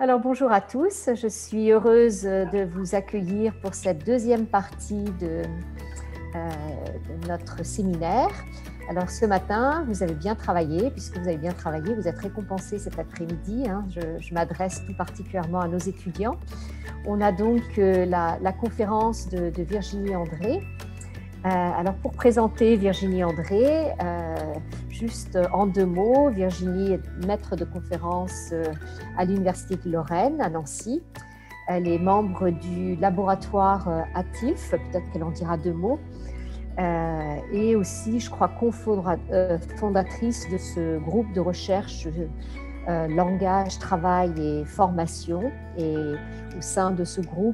Alors bonjour à tous, je suis heureuse de vous accueillir pour cette deuxième partie de notre séminaire. Alors ce matin, vous avez bien travaillé, puisque vous avez bien travaillé, vous êtes récompensés cet après-midi. Je m'adresse tout particulièrement à nos étudiants. On a donc la conférence de Virginie André. Alors pour présenter Virginie André, juste en deux mots, Virginie est maître de conférence à l'Université de Lorraine à Nancy. Elle est membre du laboratoire ATILF, peut-être qu'elle en dira deux mots, et aussi, je crois, fondatrice de ce groupe de recherche langage, travail et formation. Et au sein de ce groupe,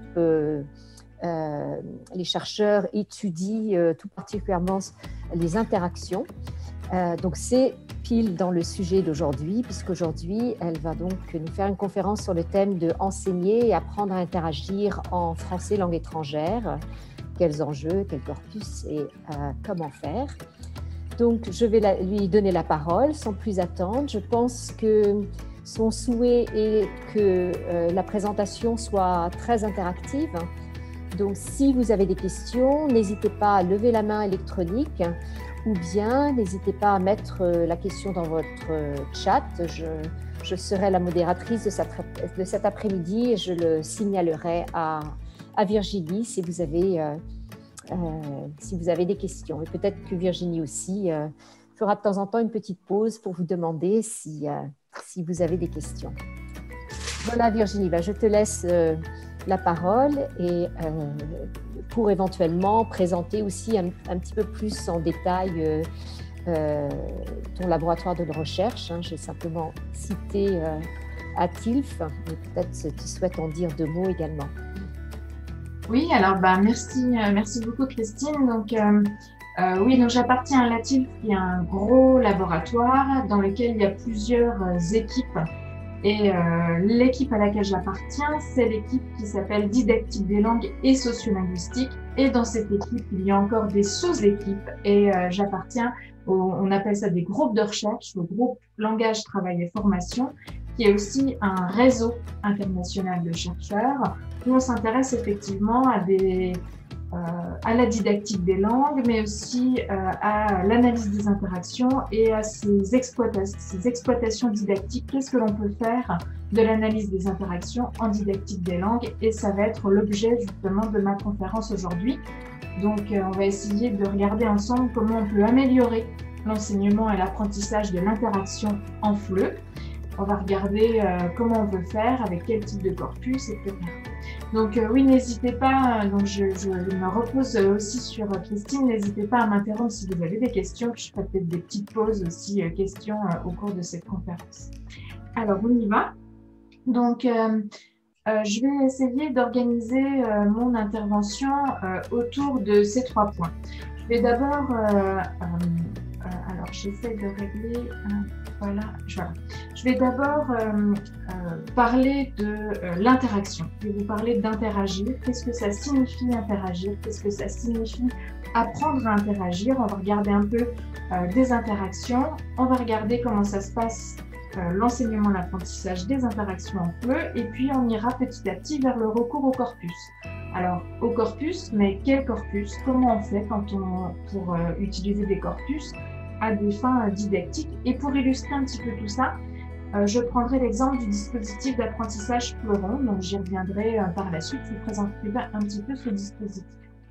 les chercheurs étudient tout particulièrement les interactions. Donc c'est pile dans le sujet d'aujourd'hui, puisqu'aujourd'hui, elle va donc nous faire une conférence sur le thème de enseigner et apprendre à interagir en français langue étrangère. Quels enjeux, quel corpus et comment faire. Donc je vais lui donner la parole sans plus attendre. Je pense que son souhait est que la présentation soit très interactive. Donc, si vous avez des questions, n'hésitez pas à lever la main électronique ou bien n'hésitez pas à mettre la question dans votre chat. Je serai la modératrice de cet après-midi et je le signalerai à Virginie si vous avez des questions. Et peut-être que Virginie aussi fera de temps en temps une petite pause pour vous demander si vous avez des questions. Voilà Virginie, je te laisse la parole et pour éventuellement présenter aussi un petit peu plus en détail ton laboratoire de recherche. J'ai simplement cité ATILF, mais peut-être tu souhaites en dire deux mots également. Oui, alors merci beaucoup Christine. Donc j'appartiens à l'ATILF, qui est un gros laboratoire dans lequel il y a plusieurs équipes. Et l'équipe à laquelle j'appartiens, c'est l'équipe qui s'appelle Didactique des langues et sociolinguistique. Et dans cette équipe, il y a encore des sous-équipes. Et j'appartiens, on appelle ça des groupes de recherche, le groupe Langage, Travail et Formation, qui est aussi un réseau international de chercheurs où on s'intéresse effectivement à la didactique des langues, mais aussi à l'analyse des interactions et à ces exploitations didactiques. Qu'est-ce que l'on peut faire de l'analyse des interactions en didactique des langues? Et ça va être l'objet justement de ma conférence aujourd'hui. Donc, on va essayer de regarder ensemble comment on peut améliorer l'enseignement et l'apprentissage de l'interaction en FLE. On va regarder comment on peut faire, avec quel type de corpus, etc. Donc oui, n'hésitez pas, donc je me repose aussi sur Christine, n'hésitez pas à m'interrompre si vous avez des questions, puis je ferai peut-être des petites pauses aussi, questions au cours de cette conférence. Alors, on y va. Donc, je vais essayer d'organiser mon intervention autour de ces trois points. Je vais d'abord, alors j'essaie de régler... Voilà. Je vais d'abord parler de l'interaction. Je vais vous parler d'interagir. Qu'est-ce que ça signifie interagir? Qu'est-ce que ça signifie apprendre à interagir? On va regarder un peu des interactions. On va regarder comment ça se passe, l'enseignement, l'apprentissage des interactions en FLE. Et puis, on ira petit à petit vers le recours au corpus. Alors, au corpus, mais quel corpus? Comment on fait pour utiliser des corpus à des fins didactiques? Et pour illustrer un petit peu tout ça, je prendrai l'exemple du dispositif d'apprentissage Fleuron, donc j'y reviendrai par la suite. Je vous présenterai un petit peu ce dispositif.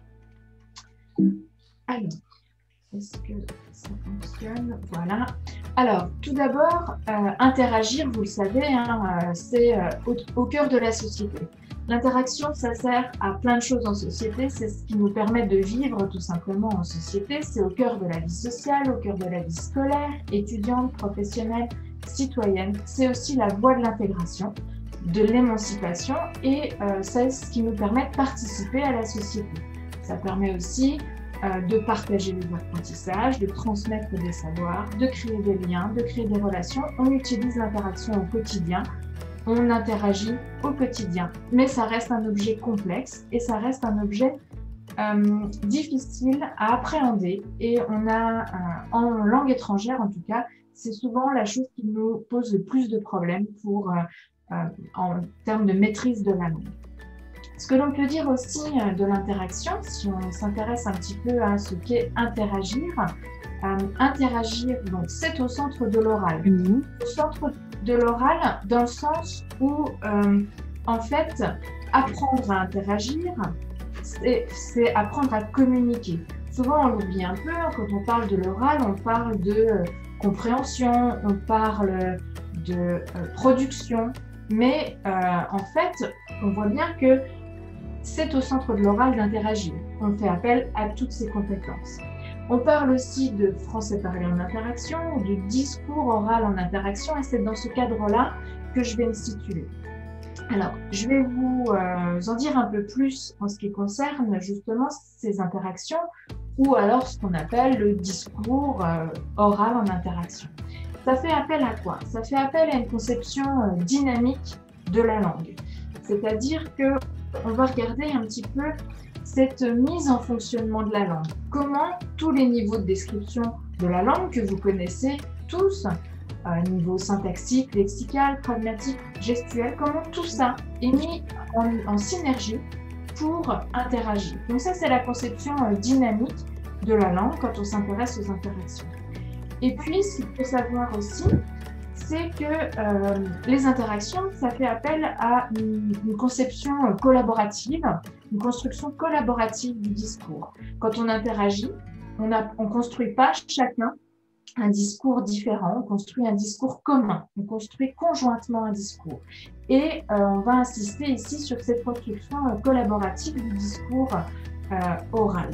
Alors, est-ce que ça fonctionne? Voilà. Alors, tout d'abord, interagir, vous le savez, c'est au cœur de la société. L'interaction, ça sert à plein de choses en société, c'est ce qui nous permet de vivre tout simplement en société, c'est au cœur de la vie sociale, au cœur de la vie scolaire, étudiante, professionnelle, citoyenne. C'est aussi la voie de l'intégration, de l'émancipation et c'est ce qui nous permet de participer à la société. Ça permet aussi de partager les apprentissages, de transmettre des savoirs, de créer des liens, de créer des relations. On utilise l'interaction au quotidien. On interagit au quotidien, mais ça reste un objet complexe et ça reste un objet difficile à appréhender. Et on a, en langue étrangère en tout cas, c'est souvent la chose qui nous pose le plus de problèmes pour en termes de maîtrise de la langue. Ce que l'on peut dire aussi de l'interaction, si on s'intéresse un petit peu à ce qu'est interagir, interagir, donc c'est au centre de l'oral. Au centre de l'oral, dans le sens où, en fait, apprendre à interagir, c'est apprendre à communiquer. Souvent, on l'oublie un peu, quand on parle de l'oral, on parle de compréhension, on parle de production, mais en fait, on voit bien que c'est au centre de l'oral d'interagir. On fait appel à toutes ces compétences. On parle aussi de français parlé en interaction, ou de discours oral en interaction, et c'est dans ce cadre-là que je vais me situer. Alors, je vais vous en dire un peu plus en ce qui concerne justement ces interactions, ou alors ce qu'on appelle le discours oral en interaction. Ça fait appel à quoi? Ça fait appel à une conception dynamique de la langue. C'est-à-dire qu'on va regarder un petit peu cette mise en fonctionnement de la langue. Comment tous les niveaux de description de la langue que vous connaissez tous, niveau syntaxique, lexical, pragmatique, gestuel, comment tout ça est mis en synergie pour interagir. Donc ça, c'est la conception dynamique de la langue quand on s'intéresse aux interactions. Et puis, ce qu'il faut savoir aussi, c'est que les interactions, ça fait appel à une conception collaborative, une construction collaborative du discours. Quand on interagit, on ne construit pas chacun un discours différent, on construit un discours commun, on construit conjointement un discours. Et on va insister ici sur cette construction collaborative du discours oral.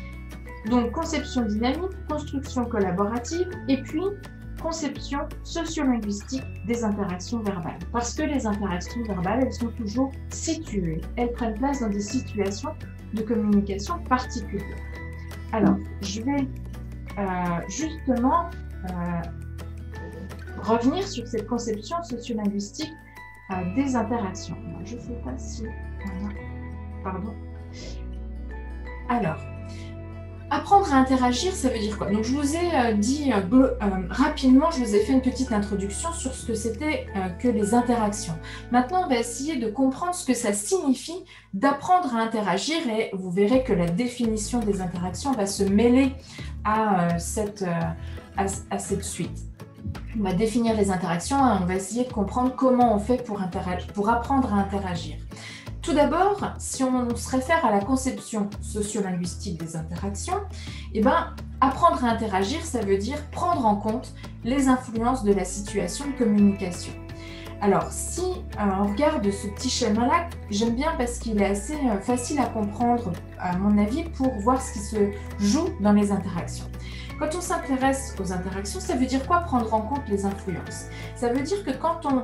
Donc, conception dynamique, construction collaborative, et puis conception sociolinguistique des interactions verbales. Parce que les interactions verbales, elles sont toujours situées, elles prennent place dans des situations de communication particulières. Alors, je vais justement revenir sur cette conception sociolinguistique des interactions. Alors, je ne sais pas si... Voilà. Pardon. Alors, apprendre à interagir, ça veut dire quoi? Donc, je vous ai dit rapidement, je vous ai fait une petite introduction sur ce que c'était que les interactions. Maintenant, on va essayer de comprendre ce que ça signifie d'apprendre à interagir et vous verrez que la définition des interactions va se mêler à cette suite. On va définir les interactions et on va essayer de comprendre comment on fait pour apprendre à interagir. Tout d'abord, si on se réfère à la conception sociolinguistique des interactions, eh ben, apprendre à interagir, ça veut dire prendre en compte les influences de la situation de communication. Alors, si on regarde ce petit schéma-là, j'aime bien parce qu'il est assez facile à comprendre, à mon avis, pour voir ce qui se joue dans les interactions. Quand on s'intéresse aux interactions, ça veut dire quoi prendre en compte les influences? Ça veut dire que quand on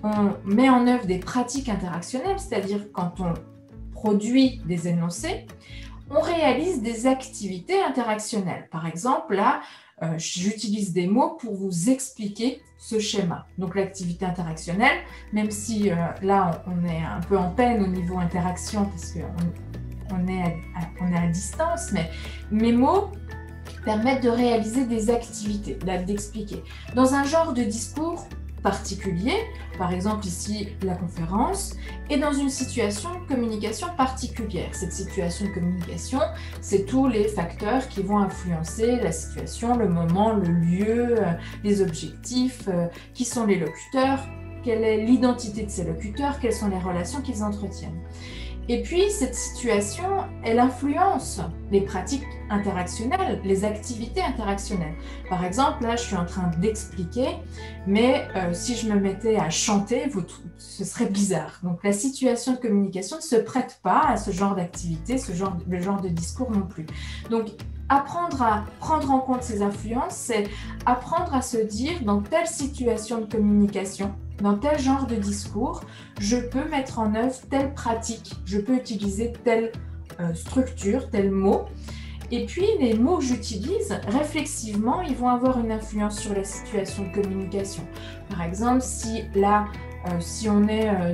met en œuvre des pratiques interactionnelles, c'est-à-dire quand on produit des énoncés, on réalise des activités interactionnelles. Par exemple, là, j'utilise des mots pour vous expliquer ce schéma. Donc l'activité interactionnelle, même si là, on est un peu en peine au niveau interaction parce qu'on est à distance, mais mes mots permettent de réaliser des activités, d'expliquer. Dans un genre de discours particulier, par exemple ici la conférence, et dans une situation de communication particulière. Cette situation de communication, c'est tous les facteurs qui vont influencer la situation, le moment, le lieu, les objectifs, qui sont les locuteurs, quelle est l'identité de ces locuteurs, quelles sont les relations qu'ils entretiennent. Et puis, cette situation, elle influence les pratiques interactionnelles, les activités interactionnelles. Par exemple, là, je suis en train d'expliquer, mais si je me mettais à chanter, ce serait bizarre. Donc, la situation de communication ne se prête pas à ce genre d'activité, le genre de discours non plus. Donc, apprendre à prendre en compte ces influences, c'est apprendre à se dire, dans telle situation de communication, dans tel genre de discours, je peux mettre en œuvre telle pratique, je peux utiliser telle structure, tel mot. Et puis, les mots que j'utilise, réflexivement, ils vont avoir une influence sur la situation de communication. Par exemple, si là, si on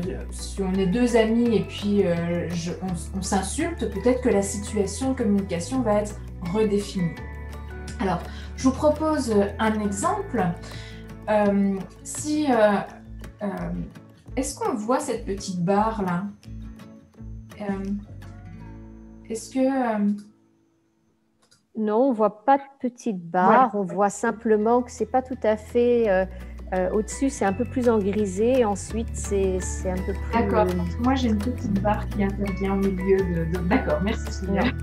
est deux amis et puis on s'insulte, peut-être que la situation de communication va être redéfinie. Alors, je vous propose un exemple. Si est-ce qu'on voit cette petite barre là? Est-ce que... Non, on ne voit pas de petite barre. Voilà. On voit simplement que ce n'est pas tout à fait... au-dessus, c'est un peu plus en grisé. Ensuite, c'est un peu plus... D'accord. Moi, j'ai une petite barre qui intervient au milieu de... D'accord, merci.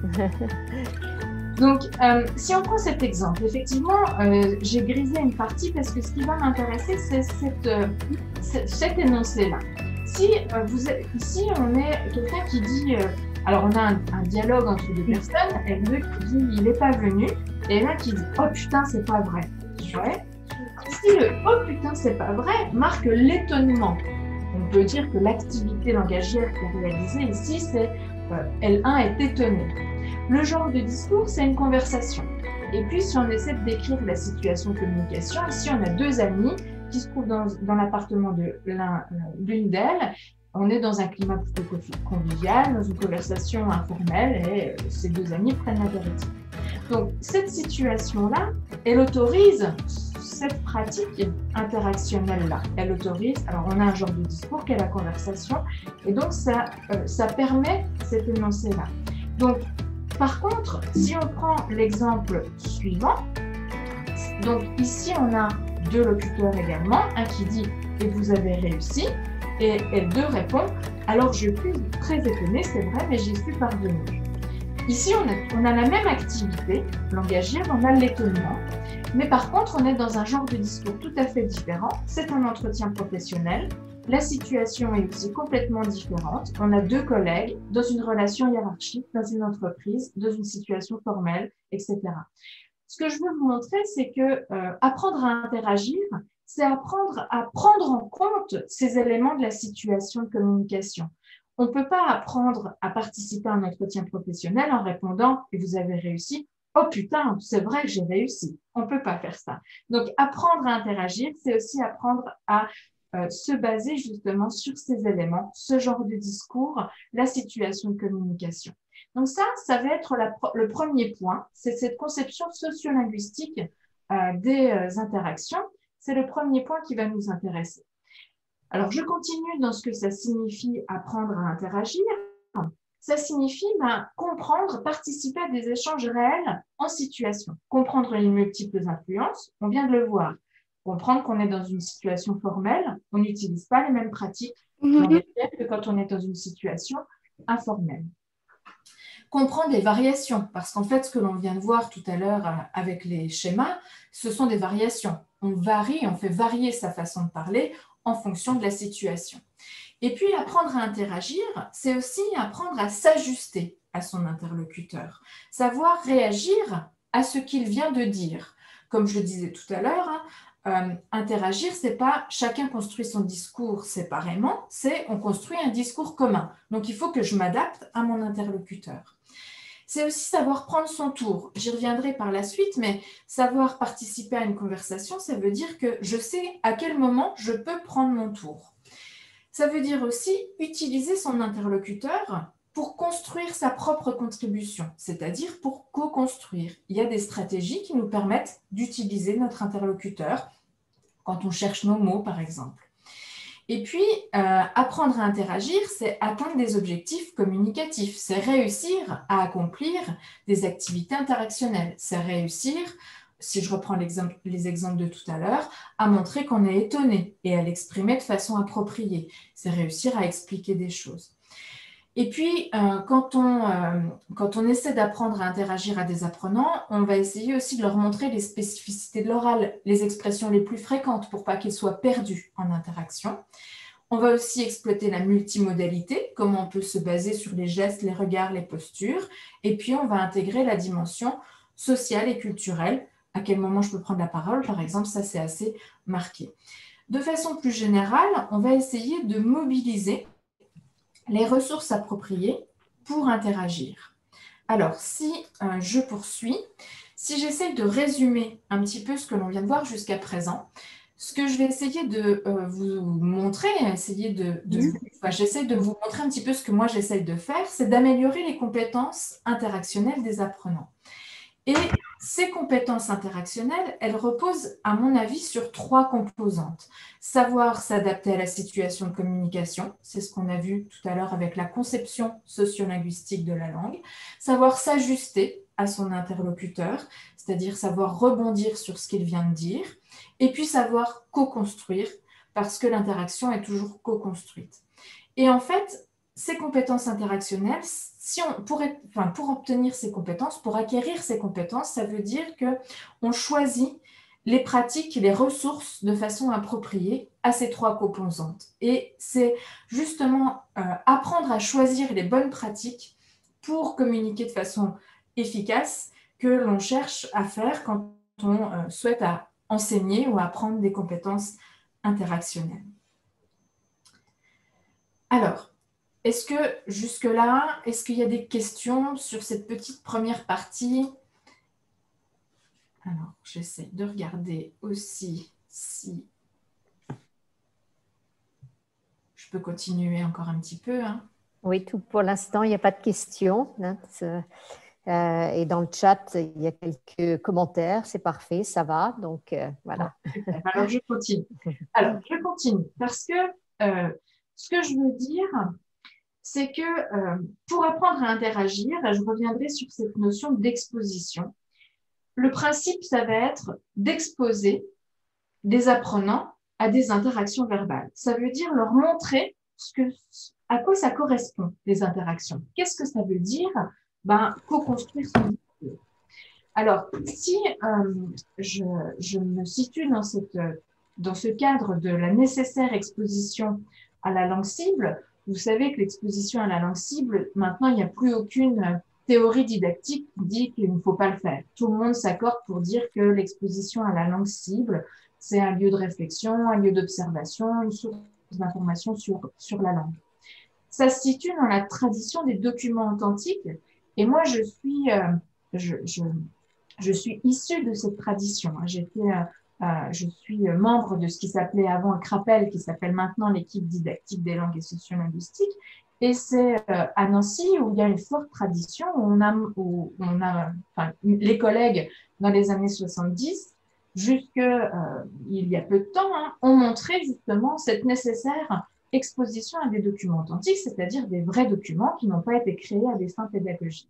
Donc, si on prend cet exemple, effectivement, j'ai grisé une partie parce que ce qui va m'intéresser, c'est cet énoncé-là. Si ici, on est quelqu'un qui dit... alors, on a un dialogue entre deux personnes. Elle veut qui dit « il n'est pas venu » et là qui dit « oh putain, c'est pas vrai ». Ouais. Si le « oh putain, c'est pas vrai » marque l'étonnement. On peut dire que l'activité langagière qui est réalisée ici, c'est L1 est étonné. Le genre de discours, c'est une conversation. Et puis, si on essaie de décrire la situation de communication, ici, on a deux amis qui se trouvent dans l'appartement de l'une d'elles. On est dans un climat plutôt convivial, dans une conversation informelle, et ces deux amis prennent l'apéritif. Donc, cette situation-là, elle autorise cette pratique interactionnelle-là. Elle autorise, alors on a un genre de discours qui est la conversation, et donc ça permet cet énoncé-là. Donc, par contre, si on prend l'exemple suivant, donc ici on a deux locuteurs également, un qui dit « et vous avez réussi », et L2 répond « alors je suis très étonnée, c'est vrai, mais j'y suis parvenue ». Ici, on a la même activité langagière, on a l'étonnement, mais par contre, on est dans un genre de discours tout à fait différent. C'est un entretien professionnel. La situation est aussi complètement différente. On a deux collègues dans une relation hiérarchique, dans une entreprise, dans une situation formelle, etc. Ce que je veux vous montrer, c'est que apprendre à interagir, c'est apprendre à prendre en compte ces éléments de la situation de communication. On ne peut pas apprendre à participer à un entretien professionnel en répondant « et vous avez réussi ». Oh putain, c'est vrai que j'ai réussi. On ne peut pas faire ça. Donc, apprendre à interagir, c'est aussi apprendre à se baser justement sur ces éléments, ce genre de discours, la situation de communication. Donc ça va être le premier point, c'est cette conception sociolinguistique des interactions. C'est le premier point qui va nous intéresser. Alors, je continue dans ce que ça signifie apprendre à interagir. Ça signifie comprendre, participer à des échanges réels en situation. Comprendre les multiples influences, on vient de le voir. Comprendre qu'on est dans une situation formelle, on n'utilise pas les mêmes pratiques que quand on est dans une situation informelle. Comprendre les variations, parce qu'en fait, ce que l'on vient de voir tout à l'heure avec les schémas, ce sont des variations. On varie, on fait varier sa façon de parler en fonction de la situation. Et puis, apprendre à interagir, c'est aussi apprendre à s'ajuster à son interlocuteur, savoir réagir à ce qu'il vient de dire. Comme je le disais tout à l'heure, interagir, c'est pas chacun construit son discours séparément, c'est on construit un discours commun. Donc, il faut que je m'adapte à mon interlocuteur. C'est aussi savoir prendre son tour. J'y reviendrai par la suite, mais savoir participer à une conversation, ça veut dire que je sais à quel moment je peux prendre mon tour. Ça veut dire aussi utiliser son interlocuteur pour construire sa propre contribution, c'est-à-dire pour co-construire. Il y a des stratégies qui nous permettent d'utiliser notre interlocuteur quand on cherche nos mots, par exemple. Et puis, apprendre à interagir, c'est atteindre des objectifs communicatifs, c'est réussir à accomplir des activités interactionnelles, c'est réussir, si je reprends les exemples de tout à l'heure, à montrer qu'on est étonné et à l'exprimer de façon appropriée, c'est réussir à expliquer des choses. Et puis, quand on essaie d'apprendre à interagir à des apprenants, on va essayer aussi de leur montrer les spécificités de l'oral, les expressions les plus fréquentes pour pas qu'ils soient perdus en interaction. On va aussi exploiter la multimodalité, comment on peut se baser sur les gestes, les regards, les postures. Et puis, on va intégrer la dimension sociale et culturelle. À quel moment je peux prendre la parole, par exemple, ça c'est assez marqué. De façon plus générale, on va essayer de mobiliser les ressources appropriées pour interagir. Alors, si je poursuis, si j'essaie de résumer un petit peu ce que l'on vient de voir jusqu'à présent, ce que je vais essayer de vous montrer, j'essaie de vous montrer un petit peu ce que moi j'essaie de faire, c'est d'améliorer les compétences interactionnelles des apprenants. Et ces compétences interactionnelles, elles reposent, à mon avis, sur 3 composantes. Savoir s'adapter à la situation de communication, c'est ce qu'on a vu tout à l'heure avec la conception sociolinguistique de la langue. Savoir s'ajuster à son interlocuteur, c'est-à-dire savoir rebondir sur ce qu'il vient de dire. Et puis savoir co-construire, parce que l'interaction est toujours co-construite. Et en fait, ces compétences interactionnelles, pour obtenir ces compétences, pour acquérir ces compétences, ça veut dire qu'on choisit les pratiques, les ressources de façon appropriée à ces 3 composantes. Et c'est justement apprendre à choisir les bonnes pratiques pour communiquer de façon efficace que l'on cherche à faire quand on souhaite enseigner ou apprendre des compétences interactionnelles. Alors, est-ce que jusque-là, est-ce qu'il y a des questions sur cette petite première partie? Alors, j'essaie de regarder aussi si je peux continuer encore un petit peu. Hein. Oui, pour l'instant, il n'y a pas de questions. Hein, et dans le chat, il y a quelques commentaires. C'est parfait, ça va. Donc, voilà. Super. Alors, je continue. Parce que ce que je veux dire, c'est que pour apprendre à interagir, je reviendrai sur cette notion d'exposition. Le principe, ça va être d'exposer des apprenants à des interactions verbales. Ça veut dire leur montrer à quoi ça correspond, les interactions. Qu'est-ce que ça veut dire? Co-construire son discours. Alors, si je me situe dans ce cadre de la nécessaire exposition à la langue cible, vous savez que l'exposition à la langue cible, maintenant, il n'y a plus aucune théorie didactique qui dit qu'il ne faut pas le faire. Tout le monde s'accorde pour dire que l'exposition à la langue cible, c'est un lieu de réflexion, un lieu d'observation, une source d'information sur la langue. Ça se situe dans la tradition des documents authentiques. Et moi, je suis issue de cette tradition. Je suis membre de ce qui s'appelait avant le CRAPEL, qui s'appelle maintenant l'équipe didactique des langues et sociolinguistiques. Et c'est à Nancy où il y a une forte tradition, les collègues dans les années 70, il y a peu de temps, ont montré justement cette nécessaire exposition à des documents authentiques, c'est-à-dire des vrais documents qui n'ont pas été créés à des fins pédagogiques.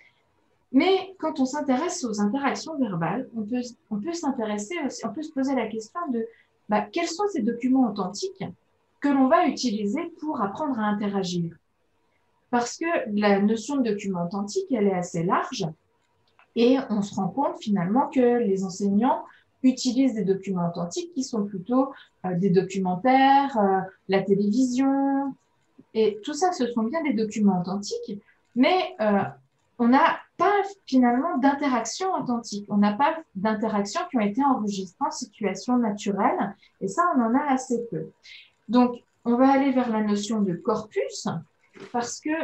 Mais quand on s'intéresse aux interactions verbales, on peut s'intéresser aussi, on peut se poser la question de quels sont ces documents authentiques que l'on va utiliser pour apprendre à interagir. Parce que la notion de document authentique, elle est assez large et on se rend compte finalement que les enseignants utilisent des documents authentiques qui sont plutôt des documentaires, la télévision, et tout ça, ce sont bien des documents authentiques, mais on n'a pas finalement d'interaction authentique. On n'a pas d'interactions qui ont été enregistrées en situation naturelle, et ça, on en a assez peu. Donc, on va aller vers la notion de corpus, parce que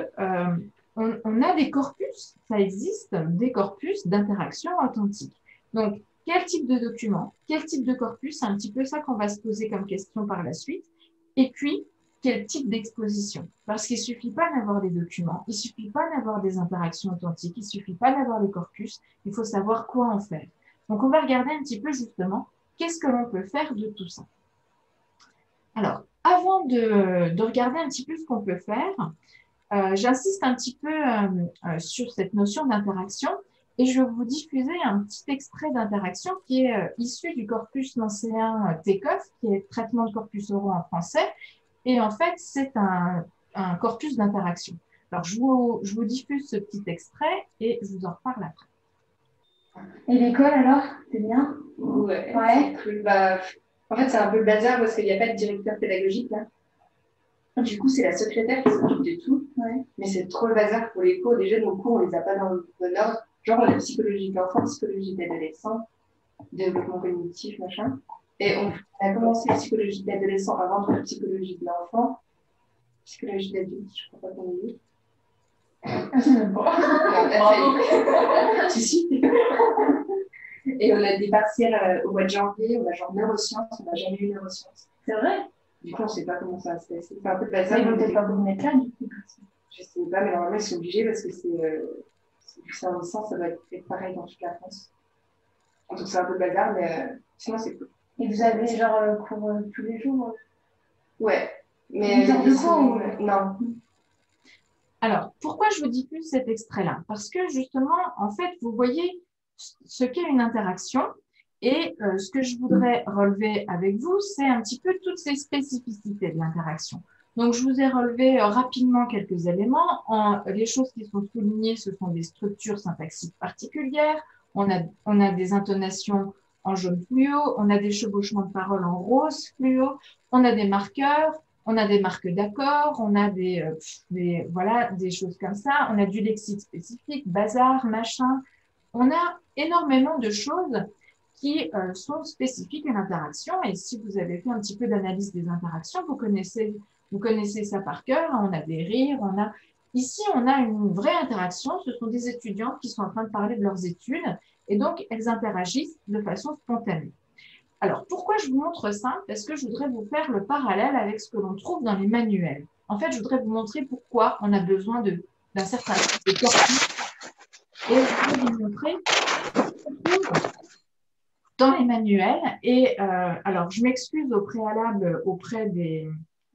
on a des corpus, ça existe, des corpus d'interaction authentique. Donc, quel type de document, quel type de corpus, c'est un petit peu ça qu'on va se poser comme question par la suite. Et puis, quel type d'exposition? Parce qu'il ne suffit pas d'avoir des documents, il ne suffit pas d'avoir des interactions authentiques, il ne suffit pas d'avoir des corpus, il faut savoir quoi en faire. Donc, on va regarder un petit peu justement qu'est-ce que l'on peut faire de tout ça. Alors, avant de regarder un petit peu ce qu'on peut faire, j'insiste un petit peu sur cette notion d'interaction et je vais vous diffuser un petit extrait d'interaction qui est issu du corpus nancéen TECOF, qui est traitement de corpus oraux en français. Et en fait, c'est un corpus d'interaction. Alors, je vous diffuse ce petit extrait et je vous en reparle après. Et l'école alors, c'est bien? Ouais. Ouais. En fait, c'est un peu le bazar parce qu'il n'y a pas de directeur pédagogique là. Du coup, c'est la secrétaire qui s'occupe de tout. Ouais. Mais c'est trop le bazar pour les cours. Déjà, nos cours, on les a pas dans le bon ordre. Genre, on a psychologie de l'enfant, psychologie de l'adolescent, développement cognitif, machin. Et on a commencé psychologie de l'adolescent avant de faire psychologie de l'enfant. Psychologie de l'adulte, je crois pas qu'on ait eu. Si, si. Et on a des partiels au mois de janvier, on a genre neurosciences, on n'a jamais eu neurosciences. C'est vrai? Du coup, on ne sait pas comment ça va se passer. C'est un peu de bazar. Ils vont peut-être pas vous mettre là, du coup. Je ne sais pas, mais normalement, ils sont obligés parce que c'est en licence, ça doit être pareil dans toute la France. Donc c'est un peu bazar, mais sinon c'est cool. Et vous avez genre cours tous les jours? Ouais. Mais Une heure de cours ou... non. Alors, pourquoi je vous diffuse cet extrait-là? Parce que justement, en fait, vous voyez ce qu'est une interaction et ce que je voudrais relever avec vous, c'est un petit peu toutes ces spécificités de l'interaction. Donc, je vous ai relevé rapidement quelques éléments. Les choses qui sont soulignées, ce sont des structures syntaxiques particulières. On a des intonations en jaune fluo, on a des chevauchements de paroles en rose fluo, on a des marqueurs, on a des marques d'accord, on a voilà, des choses comme ça, on a du lexique spécifique, bazar, machin. On a énormément de choses qui sont spécifiques à l'interaction. Et si vous avez fait un petit peu d'analyse des interactions, vous connaissez ça par cœur. On a des rires, ici, on a une vraie interaction. Ce sont des étudiantes qui sont en train de parler de leurs études et donc elles interagissent de façon spontanée. Alors, pourquoi je vous montre ça? Parce que je voudrais vous faire le parallèle avec ce que l'on trouve dans les manuels. En fait, je voudrais vous montrer pourquoi on a besoin d'un certain type de corpus. Et je voudrais vous montrer ce qu'on trouve dans les manuels. Et alors, je m'excuse au préalable auprès des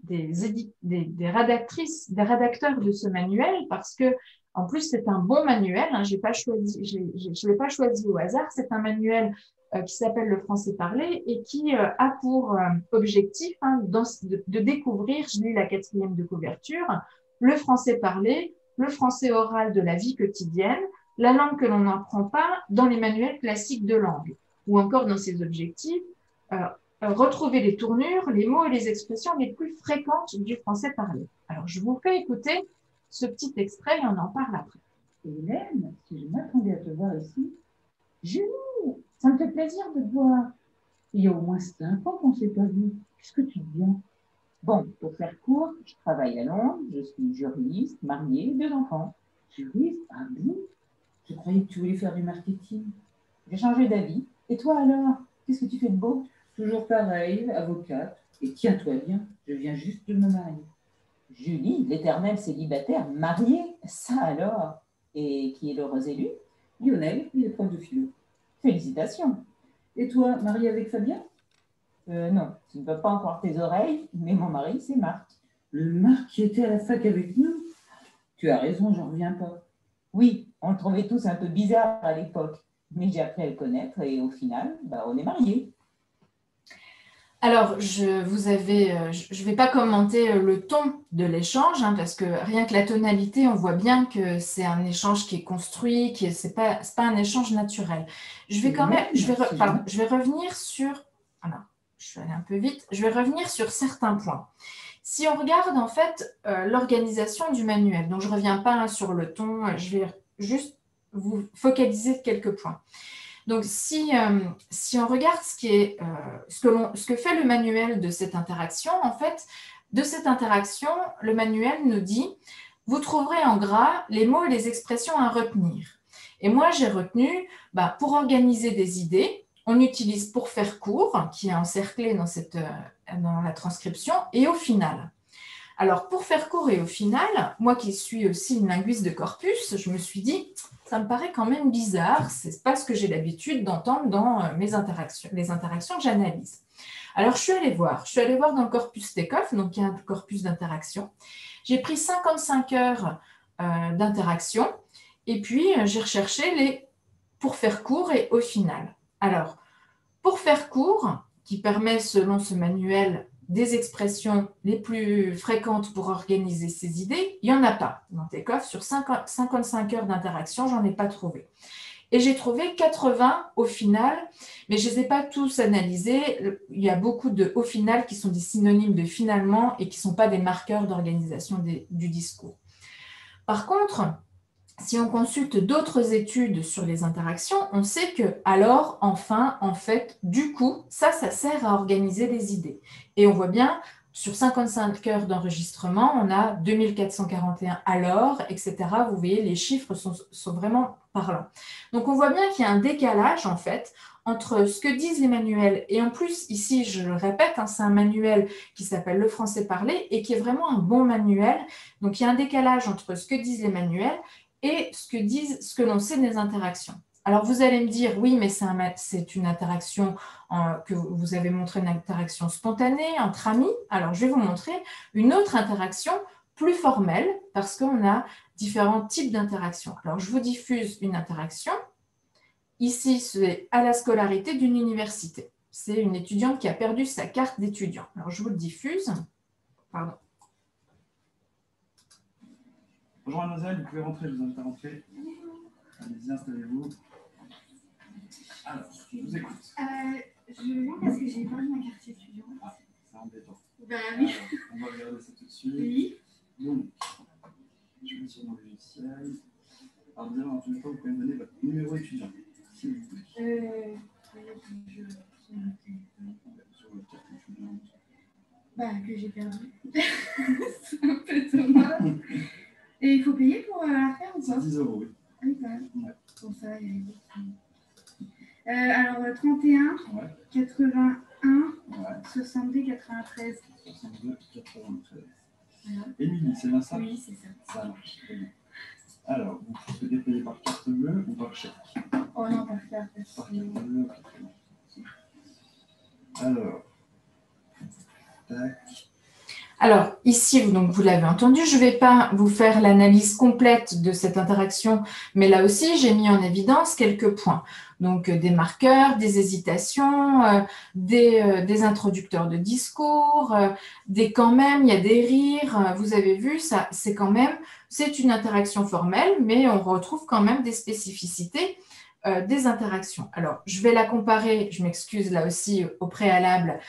rédactrices, des rédacteurs de ce manuel, parce que en plus, c'est un bon manuel. Hein, je ne l'ai pas choisi au hasard. C'est un manuel qui s'appelle Le français parlé et qui a pour objectif de découvrir, je lis la 4e de couverture, le français parlé, le français oral de la vie quotidienne, la langue que l'on n'apprend pas dans les manuels classiques de langue, ou encore dans ses objectifs, retrouver les tournures, les mots et les expressions les plus fréquentes du français parlé. Alors, je vous fais écouter ce petit extrait et on en parle après. Hélène, si je m'attendais à te voir ici, Julie, ça me fait plaisir de te voir. Il y a au moins 5 ans qu'on ne s'est pas vu. Qu'est-ce que tu deviens? Bon, pour faire court, je travaille à Londres, je suis juriste, mariée, 2 enfants. Juriste? Ah bon? Je croyais que tu voulais faire du marketing. J'ai changé d'avis. Et toi alors? Qu'est-ce que tu fais de beau? Toujours pareil, avocate. Et tiens-toi bien, je viens juste de me marier. Julie, l'éternelle célibataire, mariée? Ça alors? Et qui est l'heureuse élue? Lionel, il est prof de philo. Félicitations. Et toi, mariée avec Fabien? Non, tu ne peux pas encore tes oreilles, mais mon mari, c'est Marc. Le Marc qui était à la fac avec nous? Tu as raison, j'en reviens pas. Oui, on le trouvait tous un peu bizarre à l'époque, mais j'ai appris à le connaître et au final, on est mariés. Alors, je ne vais pas commenter le ton de l'échange, hein, parce que rien que la tonalité, on voit bien que c'est un échange qui est construit, c'est pas un échange naturel. Je vais revenir sur... Alors, je suis allée un peu vite. Je vais revenir sur certains points. Si on regarde en fait l'organisation du manuel, donc je ne reviens pas sur le ton, je vais juste vous focaliser quelques points. Donc, si on regarde ce que fait le manuel de cette interaction, en fait, de cette interaction, le manuel nous dit « Vous trouverez en gras les mots et les expressions à retenir ». Et moi, j'ai retenu, pour organiser des idées, on utilise « pour faire court », qui est encerclé dans la transcription, et au final. Alors, pour faire court et au final, moi qui suis aussi une linguiste de corpus, je me suis dit, ça me paraît quand même bizarre, c'est pas ce que j'ai l'habitude d'entendre dans les interactions que j'analyse. Alors, je suis allée voir dans le corpus TECOF, donc il y a un corpus d'interaction. J'ai pris 55 heures d'interaction et puis j'ai recherché les pour faire court et au final. Alors, pour faire court, qui permet selon ce manuel des expressions les plus fréquentes pour organiser ses idées, il n'y en a pas dans TECOF. Sur 55 heures d'interaction, je n'en ai pas trouvé. Et j'ai trouvé 80 au final, mais je ne les ai pas tous analysés. Il y a beaucoup de au final qui sont des synonymes de finalement et qui ne sont pas des marqueurs d'organisation du discours. Par contre, si on consulte d'autres études sur les interactions, on sait que alors, enfin, en fait, du coup, ça sert à organiser des idées. Et on voit bien, sur 55 heures d'enregistrement, on a 2441 alors, etc. Vous voyez, les chiffres sont vraiment parlants. Donc, on voit bien qu'il y a un décalage, en fait, entre ce que disent les manuels. Et en plus, ici, je le répète, hein, c'est un manuel qui s'appelle Le français parlé et qui est vraiment un bon manuel. Donc, il y a un décalage entre ce que disent les manuels et ce que l'on sait des interactions. Alors, vous allez me dire, oui, mais c'est une interaction que vous avez montré, une interaction spontanée entre amis. Alors, je vais vous montrer une autre interaction plus formelle parce qu'on a différents types d'interactions. Alors, je vous diffuse une interaction. Ici, c'est à la scolarité d'une université. C'est une étudiante qui a perdu sa carte d'étudiant. Alors, je vous le diffuse. Pardon. Bonjour mademoiselle, vous pouvez rentrer, je vous invite à rentrer. Allez-y, installez-vous. Alors, je vous écoute. Je viens parce que j'ai perdu ma carte étudiante. Ah, c'est embêtant. Bah oui. Alors, on va regarder ça tout de suite. Oui. Donc, je vais sur mon logiciel. Alors, déjà, en tout cas, vous pouvez me donner votre numéro étudiant, s'il vous plaît. Sur votre carte étudiante. Bah, que j'ai perdu. C'est un peu dommage. Et il faut payer pour la faire ou C'est pas? 10 €, oui. Ah oui, quand même. Ouais. Pour ça, il y a les autres. Alors, 31, Ouais. 81, Ouais. 62, 93. 62, 93. Voilà. Émilie, c'est bien ça? Oui, c'est ça. Ça marche. Très bien. Alors, vous souhaitez payer par carte bleue ou par chèque? Oh non, pas faire. Par carte bleue, ok, très bien. Alors, tac. Alors, ici, donc, vous l'avez entendu, je ne vais pas vous faire l'analyse complète de cette interaction, mais là aussi, j'ai mis en évidence quelques points. Donc, des marqueurs, des hésitations, des introducteurs de discours, des quand même, il y a des rires. Vous avez vu, ça, c'est quand même, c'est une interaction formelle, mais on retrouve quand même des spécificités des interactions. Alors, je vais la comparer, je m'excuse là aussi au préalable,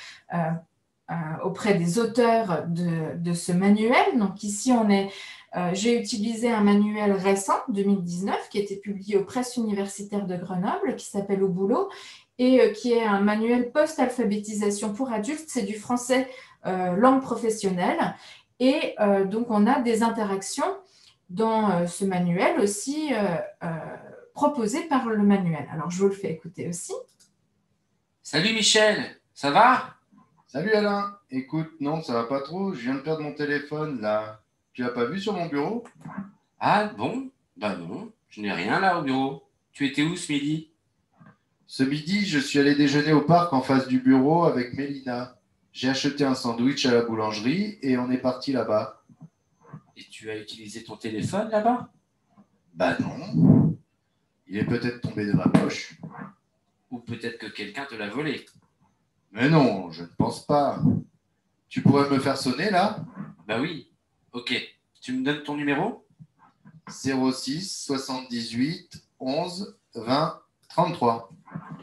auprès des auteurs de ce manuel. Donc ici, j'ai utilisé un manuel récent, 2019, qui a été publié aux presses universitaires de Grenoble, qui s'appelle Au boulot, et qui est un manuel post-alphabétisation pour adultes. C'est du français langue professionnelle. Et donc, on a des interactions dans ce manuel aussi proposées par le manuel. Alors, je vous le fais écouter aussi. Salut Michel, ça va? Salut Alain, écoute, non, ça va pas trop, je viens de perdre mon téléphone là. Tu l'as pas vu sur mon bureau? Ah bon? Bah non, je n'ai rien là au bureau. Tu étais où ce midi? Ce midi, je suis allé déjeuner au parc en face du bureau avec Mélina. J'ai acheté un sandwich à la boulangerie et on est parti là-bas. Et tu as utilisé ton téléphone là-bas? Bah non. Il est peut-être tombé de ma poche. Ou peut-être que quelqu'un te l'a volé. Mais non, je ne pense pas. Tu pourrais me faire sonner là? Bah oui. Ok. Tu me donnes ton numéro? 06 78 11 20 33.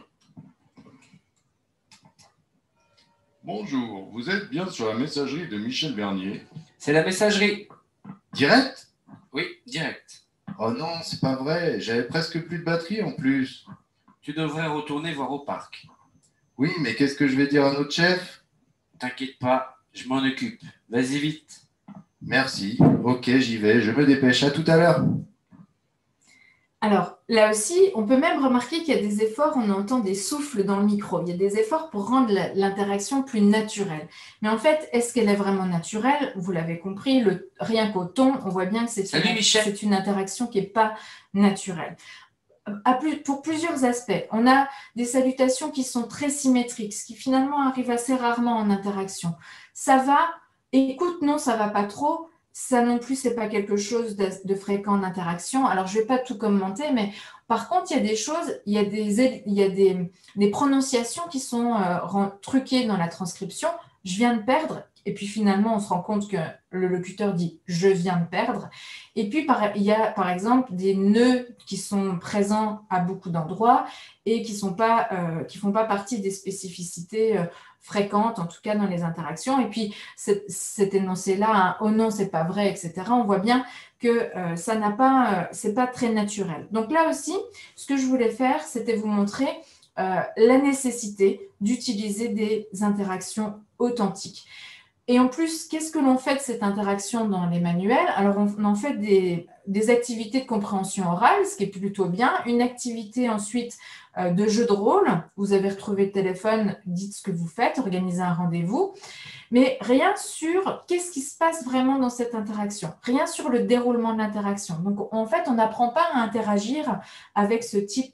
Bonjour, vous êtes bien sur la messagerie de Michel Bernier. C'est la messagerie. Direct? Oui, direct. Oh non, c'est pas vrai, j'avais presque plus de batterie en plus. Tu devrais retourner voir au parc. Oui, mais qu'est-ce que je vais dire à notre chef? T'inquiète pas, je m'en occupe. Vas-y vite. Merci. Ok, j'y vais. Je me dépêche. À tout à l'heure. Alors, là aussi, on peut même remarquer qu'il y a des efforts, on entend des souffles dans le micro. Il y a des efforts pour rendre l'interaction plus naturelle. Mais en fait, est-ce qu'elle est vraiment naturelle? Vous l'avez compris, rien qu'au ton, on voit bien que c'est une interaction qui n'est pas naturelle. Pour plusieurs aspects, on a des salutations qui sont très symétriques, ce qui finalement arrive assez rarement en interaction. Ça va, écoute, non, ça va pas trop, ça non plus, c'est pas quelque chose de fréquent en interaction. Alors, je vais pas tout commenter, mais par contre, il y a des choses, il y a des prononciations qui sont truquées dans la transcription. Je viens de perdre, et puis finalement, on se rend compte que le locuteur dit « je viens de perdre ». Et puis, il y a par exemple des nœuds qui sont présents à beaucoup d'endroits et qui font pas partie des spécificités fréquentes, en tout cas dans les interactions. Et puis, cet énoncé-là, « oh non, c'est pas vrai », etc., on voit bien que c'est pas très naturel. Donc là aussi, ce que je voulais faire, c'était vous montrer la nécessité d'utiliser des interactions authentiques. Et en plus, qu'est-ce que l'on fait de cette interaction dans les manuels? Alors, on en fait des activités de compréhension orale, ce qui est plutôt bien. Une activité ensuite de jeu de rôle. Vous avez retrouvé le téléphone, dites ce que vous faites, organisez un rendez-vous. Mais rien sur qu'est-ce qui se passe vraiment dans cette interaction. Rien sur le déroulement de l'interaction. Donc, en fait, on n'apprend pas à interagir avec ce type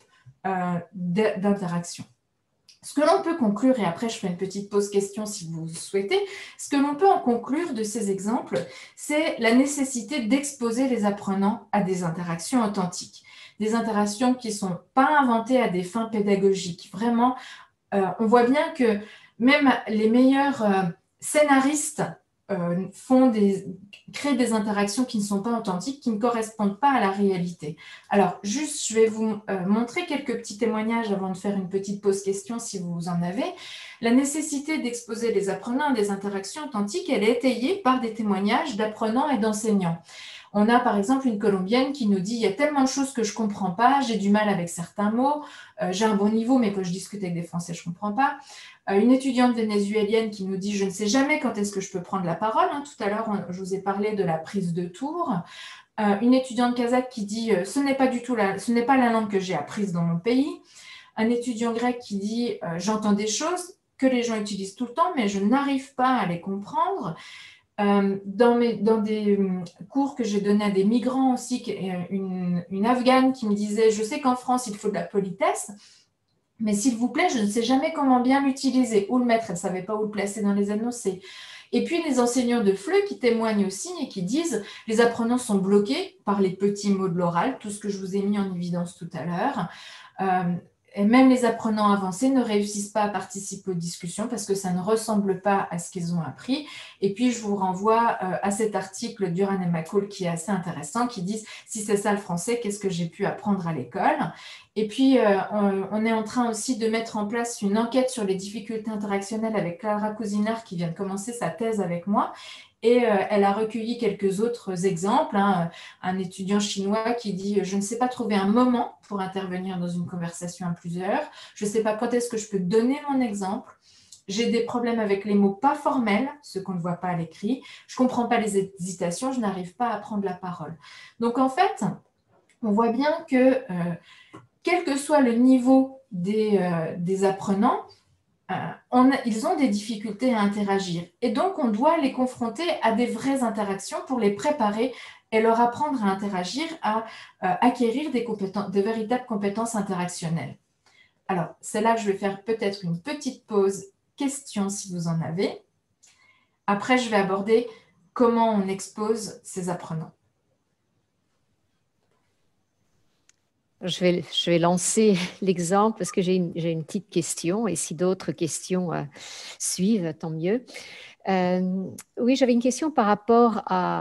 d'interaction. Ce que l'on peut conclure, et après je ferai une petite pause question si vous souhaitez, ce que l'on peut en conclure de ces exemples, c'est la nécessité d'exposer les apprenants à des interactions authentiques. Des interactions qui ne sont pas inventées à des fins pédagogiques. Vraiment, on voit bien que même les meilleurs scénaristes créent des interactions qui ne sont pas authentiques, qui ne correspondent pas à la réalité. Alors, juste, je vais vous montrer quelques petits témoignages avant de faire une petite pause question si vous en avez. La nécessité d'exposer les apprenants à des interactions authentiques, elle est étayée par des témoignages d'apprenants et d'enseignants. On a par exemple une Colombienne qui nous dit « Il y a tellement de choses que je ne comprends pas, j'ai du mal avec certains mots, j'ai un bon niveau, mais quand je discute avec des Français, je ne comprends pas. » Une étudiante vénézuélienne qui nous dit « Je ne sais jamais quand est-ce que je peux prendre la parole. » Tout à l'heure, je vous ai parlé de la prise de tour. Une étudiante kazakh qui dit « Ce n'est pas la langue que j'ai apprise dans mon pays. » Un étudiant grec qui dit « J'entends des choses que les gens utilisent tout le temps, mais je n'arrive pas à les comprendre. » Dans des cours que j'ai donnés à des migrants aussi, une Afghane qui me disait « Je sais qu'en France, il faut de la politesse, mais s'il vous plaît, je ne sais jamais comment bien l'utiliser, où le mettre, elle ne savait pas où le placer dans les énoncés. » Et puis les enseignants de FLE qui témoignent aussi et qui disent « Les apprenants sont bloqués par les petits mots de l'oral, tout ce que je vous ai mis en évidence tout à l'heure. » Et même les apprenants avancés ne réussissent pas à participer aux discussions parce que ça ne ressemble pas à ce qu'ils ont appris. Et puis, je vous renvoie à cet article d'Uran et McCall qui est assez intéressant, qui dit « Si c'est ça le français, qu'est-ce que j'ai pu apprendre à l'école ?» Et puis, on est en train aussi de mettre en place une enquête sur les difficultés interactionnelles avec Clara Cousinard qui vient de commencer sa thèse avec moi. Et elle a recueilli quelques autres exemples. Un étudiant chinois qui dit « Je ne sais pas trouver un moment pour intervenir dans une conversation à plusieurs. Je ne sais pas quand est-ce que je peux donner mon exemple. J'ai des problèmes avec les mots pas formels, ceux qu'on ne voit pas à l'écrit. Je ne comprends pas les hésitations. Je n'arrive pas à prendre la parole. » Donc, en fait, on voit bien que quel que soit le niveau des apprenants, ils ont des difficultés à interagir. Et donc, on doit les confronter à des vraies interactions pour les préparer et leur apprendre à interagir, à acquérir des véritables compétences interactionnelles. Alors, c'est là que je vais faire peut-être une petite pause question si vous en avez. Après, je vais aborder comment on expose ces apprenants. Je vais lancer l'exemple parce que j'ai une petite question et si d'autres questions suivent, tant mieux. Oui, j'avais une question par rapport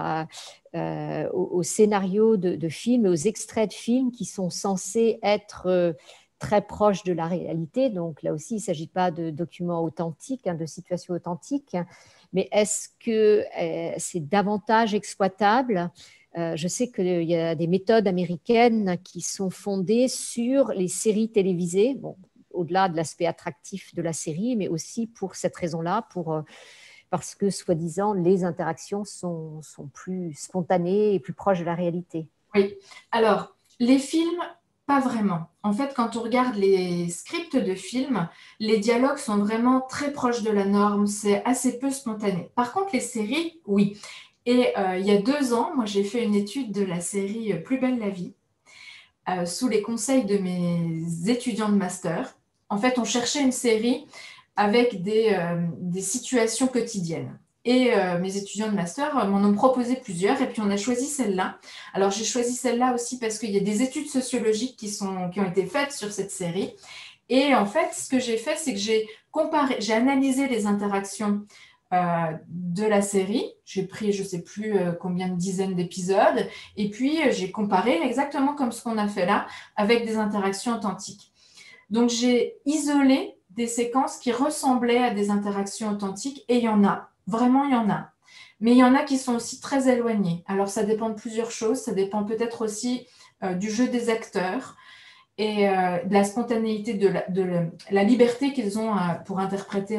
aux scénarios de films, aux extraits de films qui sont censés être très proches de la réalité. Donc là aussi, il ne s'agit pas de documents authentiques, de situations authentiques, mais est-ce que c'est davantage exploitable ? Je sais qu'il y a des méthodes américaines qui sont fondées sur les séries télévisées, bon, au-delà de l'aspect attractif de la série, mais aussi pour cette raison-là, parce que, soi-disant, les interactions sont plus spontanées et plus proches de la réalité. Oui, alors, les films, pas vraiment. En fait, quand on regarde les scripts de films, les dialogues sont vraiment très proches de la norme, c'est assez peu spontané. Par contre, les séries, oui. Et il y a 2 ans, moi, j'ai fait une étude de la série Plus belle la vie sous les conseils de mes étudiants de master. En fait, on cherchait une série avec des situations quotidiennes. Et mes étudiants de master m'en ont proposé plusieurs et puis on a choisi celle-là. Alors, j'ai choisi celle-là aussi parce qu'il y a des études sociologiques qui ont été faites sur cette série. Et en fait, ce que j'ai fait, c'est que j'ai analysé les interactions de la série. J'ai pris, je ne sais plus combien de dizaines d'épisodes, et puis j'ai comparé exactement comme ce qu'on a fait là, avec des interactions authentiques. Donc, j'ai isolé des séquences qui ressemblaient à des interactions authentiques, et il y en a, vraiment il y en a. Mais il y en a qui sont aussi très éloignées. Alors, ça dépend de plusieurs choses, ça dépend peut-être aussi du jeu des acteurs, et de la spontanéité, de la liberté qu'ils ont pour interpréter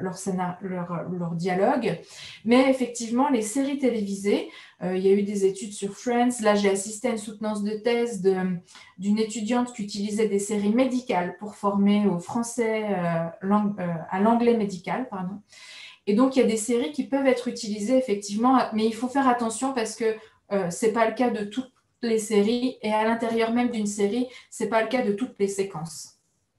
leur dialogue. Mais effectivement, les séries télévisées, il y a eu des études sur Friends. Là, j'ai assisté à une soutenance de thèse d'une étudiante qui utilisait des séries médicales pour former au français, à l'anglais médical, pardon. Et donc, il y a des séries qui peuvent être utilisées effectivement, mais il faut faire attention parce que ce n'est pas le cas de les séries et à l'intérieur même d'une série, ce n'est pas le cas de toutes les séquences.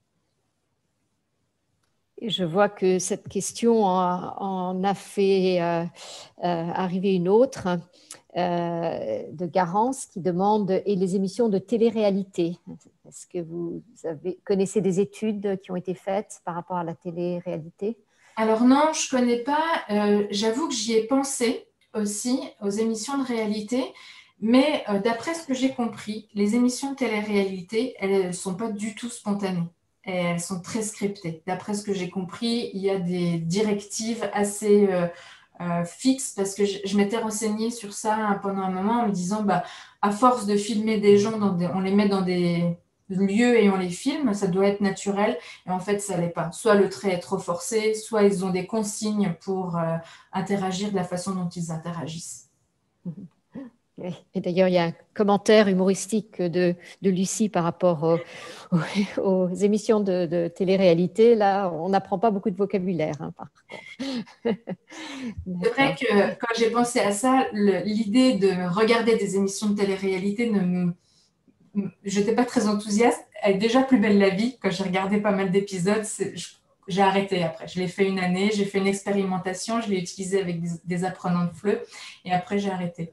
Je vois que cette question en a fait arriver une autre de Garance qui demande « Et les émissions de télé-réalité ?» Est-ce que vous connaissez des études qui ont été faites par rapport à la télé-réalité? Alors non, je ne connais pas. J'avoue que j'y ai pensé aussi aux émissions de réalité, mais d'après ce que j'ai compris, les émissions de télé-réalité, elles ne sont pas du tout spontanées. Et elles sont très scriptées. D'après ce que j'ai compris, il y a des directives assez fixes parce que je m'étais renseignée sur ça pendant un moment en me disant, à force de filmer des gens, on les met dans des lieux et on les filme, ça doit être naturel. Et en fait, ça ne l'est pas. Soit le trait est trop forcé, soit ils ont des consignes pour interagir de la façon dont ils interagissent. Et d'ailleurs, il y a un commentaire humoristique de Lucie par rapport aux émissions de télé-réalité. Là, on n'apprend pas beaucoup de vocabulaire, hein, par contre. C'est vrai que quand j'ai pensé à ça, l'idée de regarder des émissions de télé-réalité, je n'étais pas très enthousiaste. Elle est déjà Plus belle la vie. Quand j'ai regardé pas mal d'épisodes, j'ai arrêté après. Je l'ai fait une année, j'ai fait une expérimentation, je l'ai utilisé avec des apprenants de FLE et après j'ai arrêté.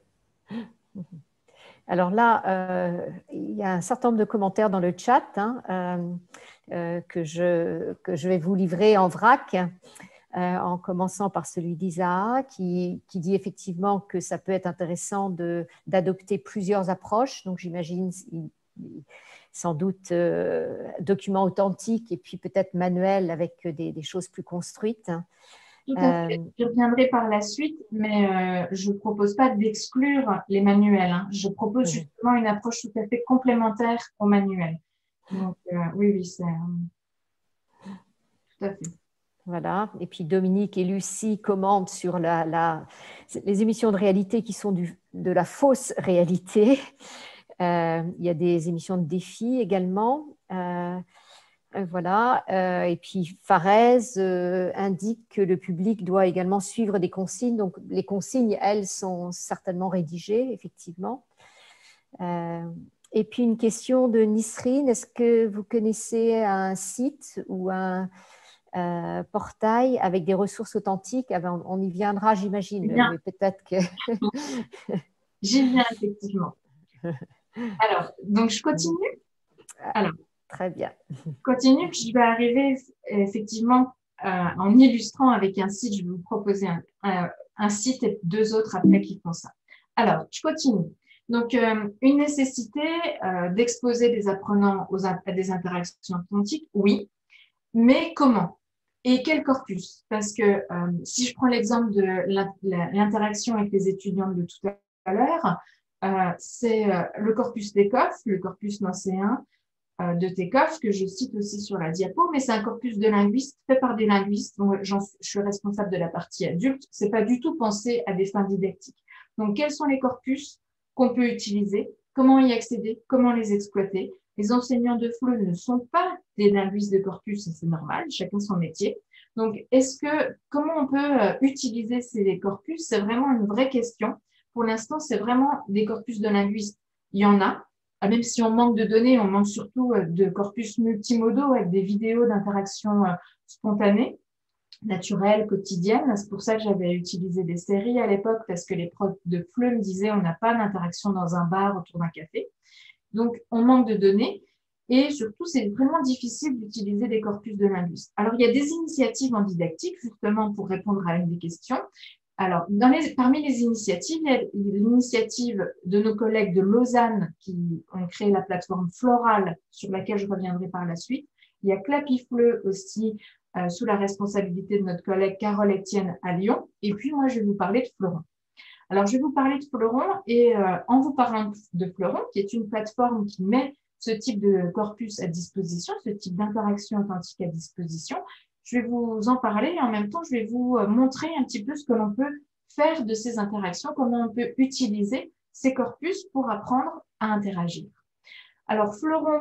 Alors là, il y a un certain nombre de commentaires dans le chat que je vais vous livrer en vrac, en commençant par celui d'Isa qui dit effectivement que ça peut être intéressant d'adopter plusieurs approches. Donc j'imagine sans doute documents authentiques et puis peut-être manuels avec des choses plus construites. Tout à fait. Je reviendrai par la suite, mais je ne propose pas d'exclure les manuels. Hein. Je propose justement une approche tout à fait complémentaire au manuel. Donc, oui, c'est tout à fait. Voilà. Et puis Dominique et Lucie commentent sur les émissions de réalité qui sont de la fausse réalité. Il y a des émissions de défis également. Voilà. Et puis Farez indique que le public doit également suivre des consignes. Donc les consignes, elles, sont certainement rédigées, effectivement. Et puis une question de Nisrine. Est-ce que vous connaissez un site ou un portail avec des ressources authentiques? On y viendra, j'imagine, mais peut-être que… J'y viens, effectivement. Alors, donc je continue. Alors, très bien. Je continue, puis je vais arriver effectivement en illustrant avec un site. Je vais vous proposer un site et deux autres après qui font ça. Alors, je continue. Donc, une nécessité d'exposer des apprenants à des interactions authentiques, oui, mais comment? Et quel corpus? Parce que si je prends l'exemple de l'interaction avec les étudiantes de tout à l'heure, c'est le corpus Teckhoff, le corpus nancéen de Teckhoff, que je cite aussi sur la diapo, mais c'est un corpus de linguistes fait par des linguistes. Donc, je suis responsable de la partie adulte. C'est pas du tout pensé à des fins didactiques. Donc, quels sont les corpus qu'on peut utiliser? Comment y accéder? Comment les exploiter? Les enseignants de FLE ne sont pas des linguistes de corpus, et c'est normal, chacun son métier. Donc, comment on peut utiliser ces corpus? C'est vraiment une vraie question. Pour l'instant, c'est vraiment des corpus de linguistes. Il y en a. Même si on manque de données, on manque surtout de corpus multimodaux avec des vidéos d'interaction spontanée, naturelle, quotidienne. C'est pour ça que j'avais utilisé des séries à l'époque, parce que les profs de FLE me disaient on n'a pas d'interaction dans un bar autour d'un café. Donc, on manque de données et surtout, c'est vraiment difficile d'utiliser des corpus de linguistes. Alors, il y a des initiatives en didactique, justement, pour répondre à une des questions. Alors, parmi les initiatives, il y a l'initiative de nos collègues de Lausanne qui ont créé la plateforme Floral, sur laquelle je reviendrai par la suite. Il y a Clapifleu aussi, sous la responsabilité de notre collègue Carole Etienne à Lyon. Et puis, moi, je vais vous parler de Fleuron. Alors, je vais vous parler de Fleuron et en vous parlant de Fleuron, qui est une plateforme qui met ce type de corpus à disposition, ce type d'interaction authentique à disposition, je vais vous en parler et en même temps, je vais vous montrer un petit peu ce que l'on peut faire de ces interactions, comment on peut utiliser ces corpus pour apprendre à interagir. Alors, Fleuron,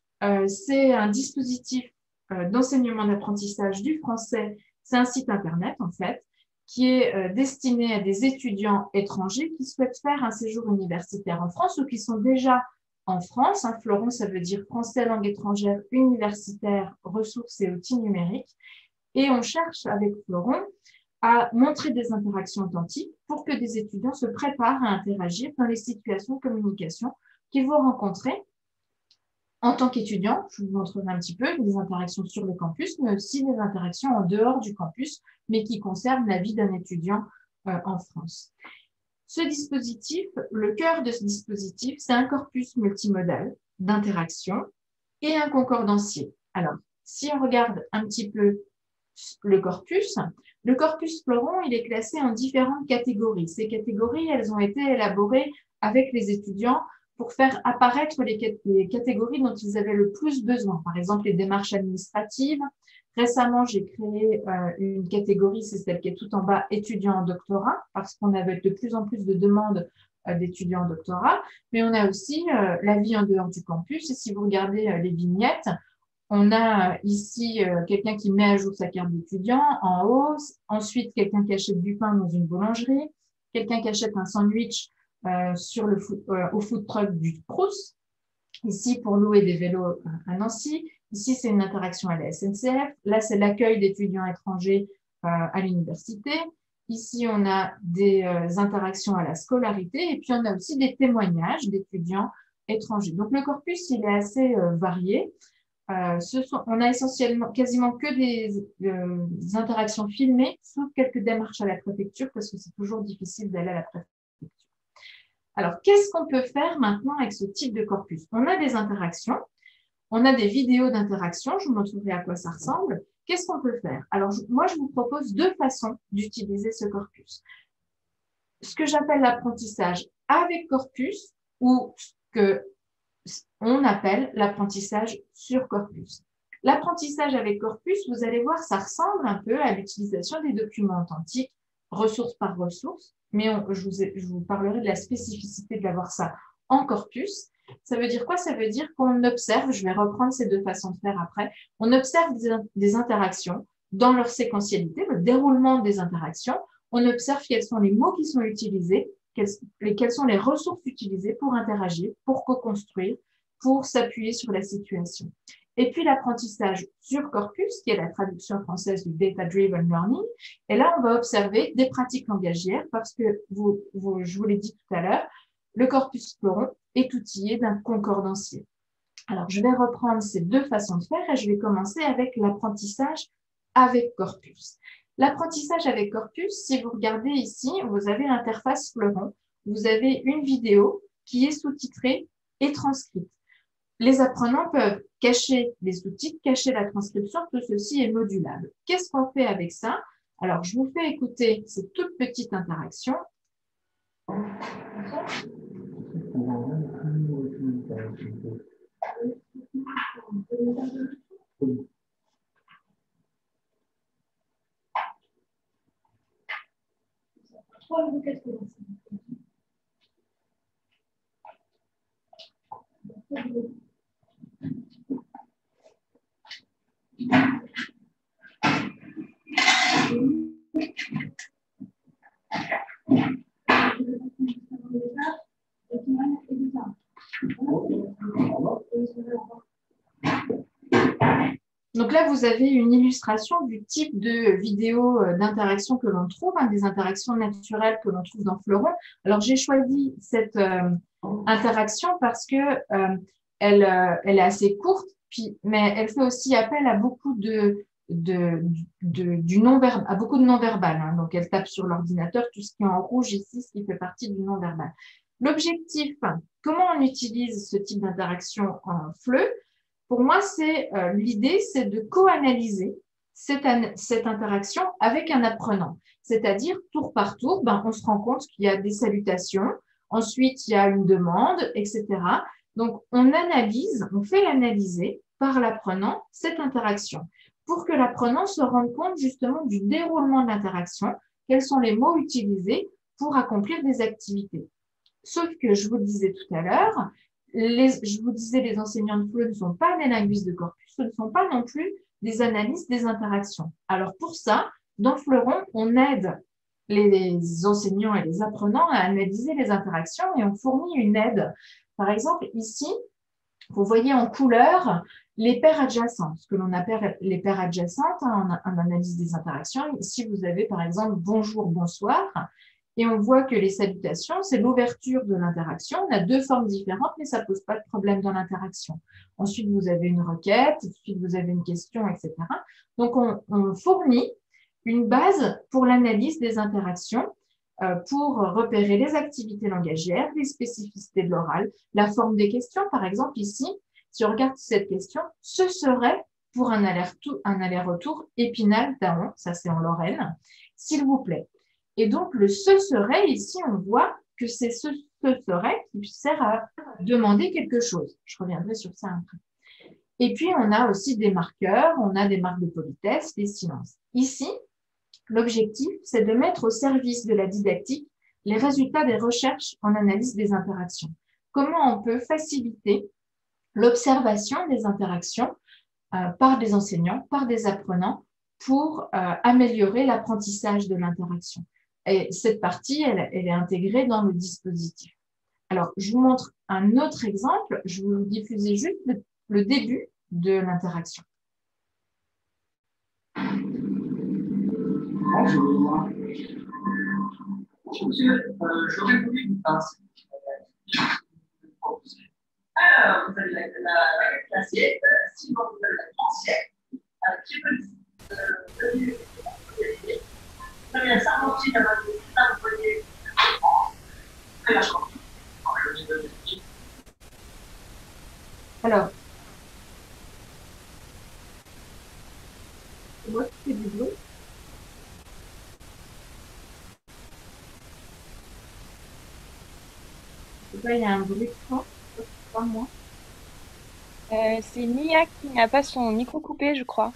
c'est un dispositif d'enseignement d'apprentissage du français. C'est un site internet, en fait, qui est destiné à des étudiants étrangers qui souhaitent faire un séjour universitaire en France ou qui sont déjà en France. Un FLEURON, ça veut dire français, langue étrangère, universitaire, ressources et outils numériques. Et on cherche avec FLEURON à montrer des interactions authentiques pour que des étudiants se préparent à interagir dans les situations de communication qu'ils vont rencontrer en tant qu'étudiants. Je vous montrerai un petit peu des interactions sur le campus, mais aussi des interactions en dehors du campus, mais qui concernent la vie d'un étudiant en France. Ce dispositif, le cœur de ce dispositif, c'est un corpus multimodal d'interaction et un concordancier. Alors, si on regarde un petit peu le corpus FLEURON, il est classé en différentes catégories. Ces catégories, elles ont été élaborées avec les étudiants pour faire apparaître les catégories dont ils avaient le plus besoin. Par exemple, les démarches administratives. Récemment, j'ai créé une catégorie, c'est celle qui est tout en bas, étudiants en doctorat, parce qu'on avait de plus en plus de demandes d'étudiants en doctorat. Mais on a aussi la vie en dehors du campus. Et si vous regardez les vignettes, on a ici quelqu'un qui met à jour sa carte d'étudiant en haut, ensuite quelqu'un qui achète du pain dans une boulangerie, quelqu'un qui achète un sandwich au food truck du Crous, ici pour louer des vélos à Nancy, ici c'est une interaction à la SNCF, là c'est l'accueil d'étudiants étrangers à l'université, ici on a des interactions à la scolarité et puis on a aussi des témoignages d'étudiants étrangers. Donc le corpus il est assez varié. On a essentiellement quasiment que des interactions filmées, sauf quelques démarches à la préfecture parce que c'est toujours difficile d'aller à la préfecture. Alors, qu'est-ce qu'on peut faire maintenant avec ce type de corpus? On a des interactions, on a des vidéos d'interaction, je vous montrerai à quoi ça ressemble. Qu'est-ce qu'on peut faire? Alors, moi, je vous propose deux façons d'utiliser ce corpus. Ce que j'appelle l'apprentissage avec corpus ou ce qu'on appelle l'apprentissage sur corpus. L'apprentissage avec corpus, vous allez voir, ça ressemble un peu à l'utilisation des documents authentiques, ressource par ressource, mais je vous parlerai de la spécificité d'avoir ça en corpus. Ça veut dire quoi? Ça veut dire qu'on observe, je vais reprendre ces deux façons de faire après, on observe des interactions dans leur séquentialité, le déroulement des interactions, on observe quels sont les mots qui sont utilisés, quelles sont les ressources utilisées pour interagir, pour co-construire, pour s'appuyer sur la situation. Et puis l'apprentissage sur corpus, qui est la traduction française du Data Driven Learning. Et là, on va observer des pratiques langagières parce que, je vous l'ai dit tout à l'heure, le corpus FLEURON est outillé d'un concordancier. Alors, je vais reprendre ces deux façons de faire et je vais commencer avec l'apprentissage avec corpus. L'apprentissage avec corpus, si vous regardez ici, vous avez l'interface FLEURON. Vous avez une vidéo qui est sous-titrée et transcrite. Les apprenants peuvent cacher les sous-titres, cacher la transcription, tout ceci est modulable. Qu'est-ce qu'on fait avec ça? Alors, je vous fais écouter cette toute petite interaction. Donc là, vous avez une illustration du type de vidéo d'interaction que l'on trouve, des interactions naturelles que l'on trouve dans FLEURON. Alors, j'ai choisi cette interaction parce que elle est assez courte, mais elle fait aussi appel à beaucoup de non-verbal. Donc, elle tape sur l'ordinateur, tout ce qui est en rouge ici, ce qui fait partie du non-verbal. L'objectif, comment on utilise ce type d'interaction en FLE? Pour moi, l'idée, c'est de co-analyser cette interaction avec un apprenant. C'est-à-dire, tour par tour, on se rend compte qu'il y a des salutations, ensuite, il y a une demande, etc. Donc, on fait l'analyser par l'apprenant cette interaction pour que l'apprenant se rende compte justement du déroulement de l'interaction, quels sont les mots utilisés pour accomplir des activités. Sauf que, je vous le disais tout à l'heure, les enseignants de FLE ne sont pas des linguistes de corpus, ce ne sont pas non plus des analystes des interactions. Alors pour ça, dans FLEURON, on aide les enseignants et les apprenants à analyser les interactions et on fournit une aide. Par exemple, ici, vous voyez en couleur les paires adjacentes, ce que l'on appelle les paires adjacentes en analyse des interactions. Ici, vous avez par exemple bonjour, bonsoir, et on voit que les salutations, c'est l'ouverture de l'interaction. On a deux formes différentes, mais ça ne pose pas de problème dans l'interaction. Ensuite, vous avez une requête, ensuite vous avez une question, etc. Donc, on fournit une base pour l'analyse des interactions, pour repérer les activités langagières, les spécificités de l'oral, la forme des questions. Par exemple, ici, si on regarde cette question, ce serait pour un aller-retour Épinal-Thaon, ça c'est en Lorraine, s'il vous plaît. Et donc, le ce serait, ici, on voit que c'est ce serait qui sert à demander quelque chose. Je reviendrai sur ça après. Et puis, on a aussi des marqueurs, on a des marques de politesse, des silences. Ici, l'objectif, c'est de mettre au service de la didactique les résultats des recherches en analyse des interactions. Comment on peut faciliter l'observation des interactions par des enseignants, par des apprenants, pour améliorer l'apprentissage de l'interaction. Et cette partie, elle est intégrée dans le dispositif. Alors, je vous montre un autre exemple. Je vais vous diffuser juste le début de l'interaction. Bonjour. Monsieur, j'aurais voulu vous passer. Alors, vous avez la classique, sinon vous avez la ancienne, qui veut dire très bien, ça aussi, la base de ça, vous voyez, très la chance. Alors, moi, c'est du bleu. Il y a un bruit de fond, pas moi. C'est Mia qui n'a pas son micro coupé, je crois.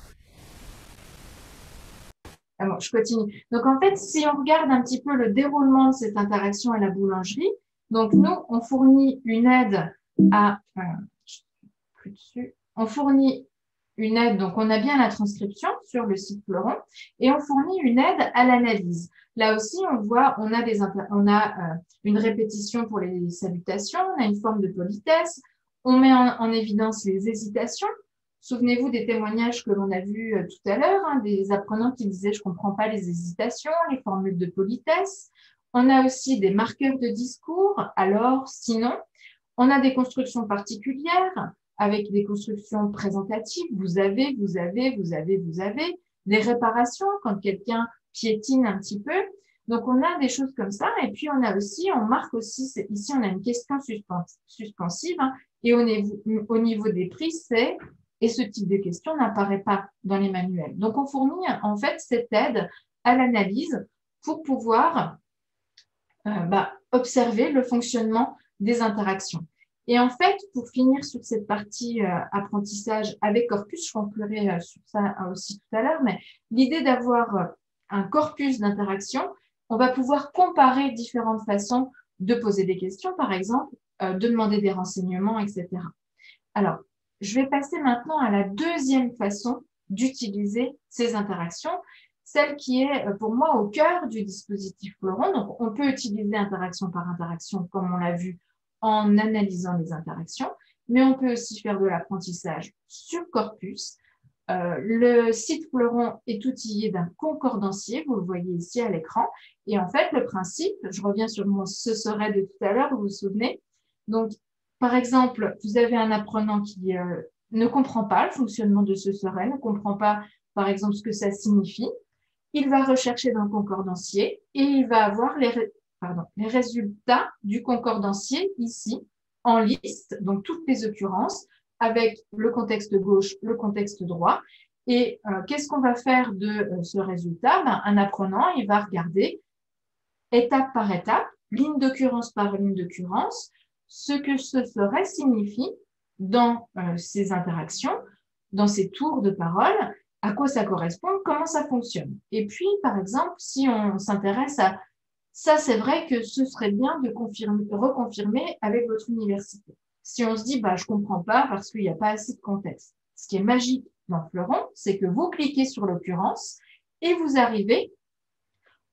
Alors, je continue. Donc, en fait, si on regarde un petit peu le déroulement de cette interaction à la boulangerie, donc nous, on fournit une aide à... plus dessus. On fournit une aide, donc on a bien la transcription sur le site Fleuron, et on fournit une aide à l'analyse. Là aussi, on voit, on a une répétition pour les salutations, on a une forme de politesse, on met en évidence les hésitations. Souvenez-vous des témoignages que l'on a vus tout à l'heure, des apprenants qui disaient « je ne comprends pas les hésitations », les formules de politesse. On a aussi des marqueurs de discours, alors, sinon. On a des constructions particulières avec des constructions présentatives. Vous avez, des réparations quand quelqu'un piétine un petit peu. Donc, on a des choses comme ça. Et puis, on marque aussi, ici, on a une question suspensive. Et au niveau des prix, et ce type de question n'apparaît pas dans les manuels. Donc, on fournit en fait cette aide à l'analyse pour pouvoir observer le fonctionnement des interactions. Et en fait, pour finir sur cette partie apprentissage avec corpus, je conclurai sur ça aussi tout à l'heure, mais l'idée d'avoir un corpus d'interaction, on va pouvoir comparer différentes façons de poser des questions, par exemple, de demander des renseignements, etc. Alors, je vais passer maintenant à la deuxième façon d'utiliser ces interactions, celle qui est pour moi au cœur du dispositif Fleuron. Donc, on peut utiliser interaction par interaction, comme on l'a vu, en analysant les interactions, mais on peut aussi faire de l'apprentissage sur corpus. Le site Fleuron est outillé d'un concordancier, vous le voyez ici à l'écran, et en fait, le principe, je reviens sur mon « ce serait » de tout à l'heure, vous vous souvenez. Donc, par exemple, vous avez un apprenant qui ne comprend pas le fonctionnement de ce serait, ne comprend pas, par exemple, ce que ça signifie. Il va rechercher dans le concordancier et il va avoir les résultats du concordancier ici, en liste, donc toutes les occurrences, avec le contexte gauche, le contexte droit. Et qu'est-ce qu'on va faire de ce résultat? Un apprenant, il va regarder étape par étape, ligne d'occurrence par ligne d'occurrence, ce que ce serait signifie dans ces interactions, dans ces tours de parole, à quoi ça correspond, comment ça fonctionne. Et puis, par exemple, si on s'intéresse à ça, c'est vrai que ce serait bien de reconfirmer avec votre université. Si on se dit, je ne comprends pas parce qu'il n'y a pas assez de contexte. Ce qui est magique dans Fleuron, c'est que vous cliquez sur l'occurrence et vous arrivez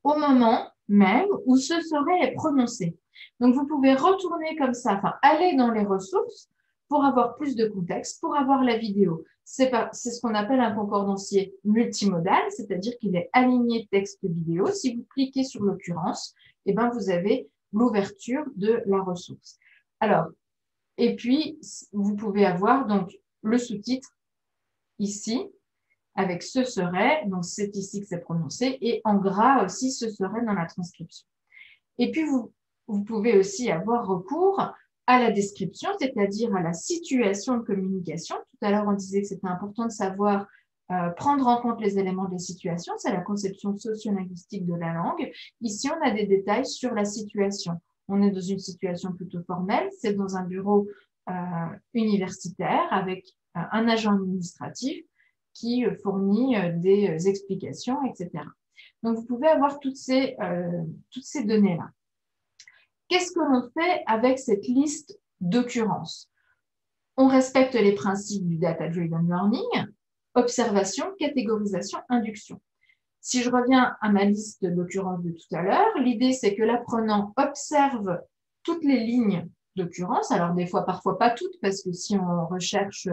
au moment même où ce serait est prononcé. Donc, vous pouvez retourner comme ça, enfin, aller dans les ressources pour avoir plus de contexte, pour avoir la vidéo. C'est ce qu'on appelle un concordancier multimodal, c'est-à-dire qu'il est aligné texte-vidéo. Si vous cliquez sur l'occurrence, eh ben, vous avez l'ouverture de la ressource. Alors, et puis, vous pouvez avoir donc le sous-titre ici, avec ce serait, donc c'est ici que c'est prononcé, et en gras aussi, ce serait dans la transcription. Et puis, vous pouvez aussi avoir recours à la description, c'est-à-dire à la situation de communication. Tout à l'heure, on disait que c'était important de savoir prendre en compte les éléments des situations, c'est la conception socio-linguistique de la langue. Ici, on a des détails sur la situation. On est dans une situation plutôt formelle, c'est dans un bureau universitaire avec un agent administratif qui fournit des explications, etc. Donc, vous pouvez avoir toutes ces données-là. Qu'est-ce que l'on fait avec cette liste d'occurrences? On respecte les principes du data-driven learning, observation, catégorisation, induction. Si je reviens à ma liste d'occurrences de tout à l'heure, l'idée c'est que l'apprenant observe toutes les lignes d'occurrence, alors des fois, parfois pas toutes, parce que si on recherche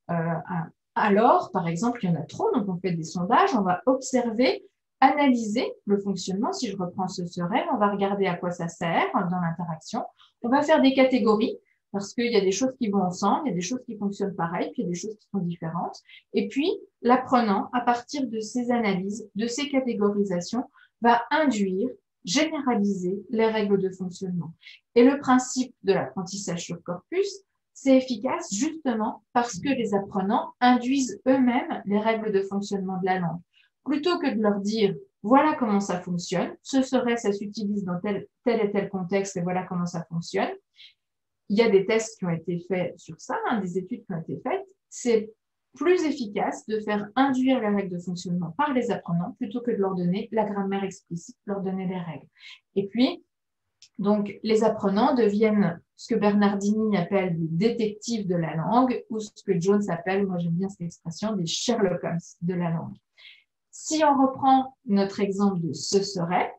alors, par exemple, il y en a trop, donc on fait des sondages, on va observer, analyser le fonctionnement. Si je reprends ce serait, on va regarder à quoi ça sert dans l'interaction. On va faire des catégories parce qu'il y a des choses qui vont ensemble, il y a des choses qui fonctionnent pareil, puis il y a des choses qui sont différentes. Et puis, l'apprenant, à partir de ces analyses, de ces catégorisations, va induire, généraliser les règles de fonctionnement. Et le principe de l'apprentissage sur corpus, c'est efficace justement parce que les apprenants induisent eux-mêmes les règles de fonctionnement de la langue. Plutôt que de leur dire « voilà comment ça fonctionne », ce serait, ça s'utilise dans tel et tel contexte et voilà comment ça fonctionne. Il y a des tests qui ont été faits sur ça, des études qui ont été faites. C'est plus efficace de faire induire les règles de fonctionnement par les apprenants plutôt que de leur donner la grammaire explicite, leur donner les règles. Et puis, donc, les apprenants deviennent ce que Bernardini appelle des détectives de la langue ou ce que Jones appelle, moi j'aime bien cette expression, des Sherlock Holmes de la langue. Si on reprend notre exemple de ce serait,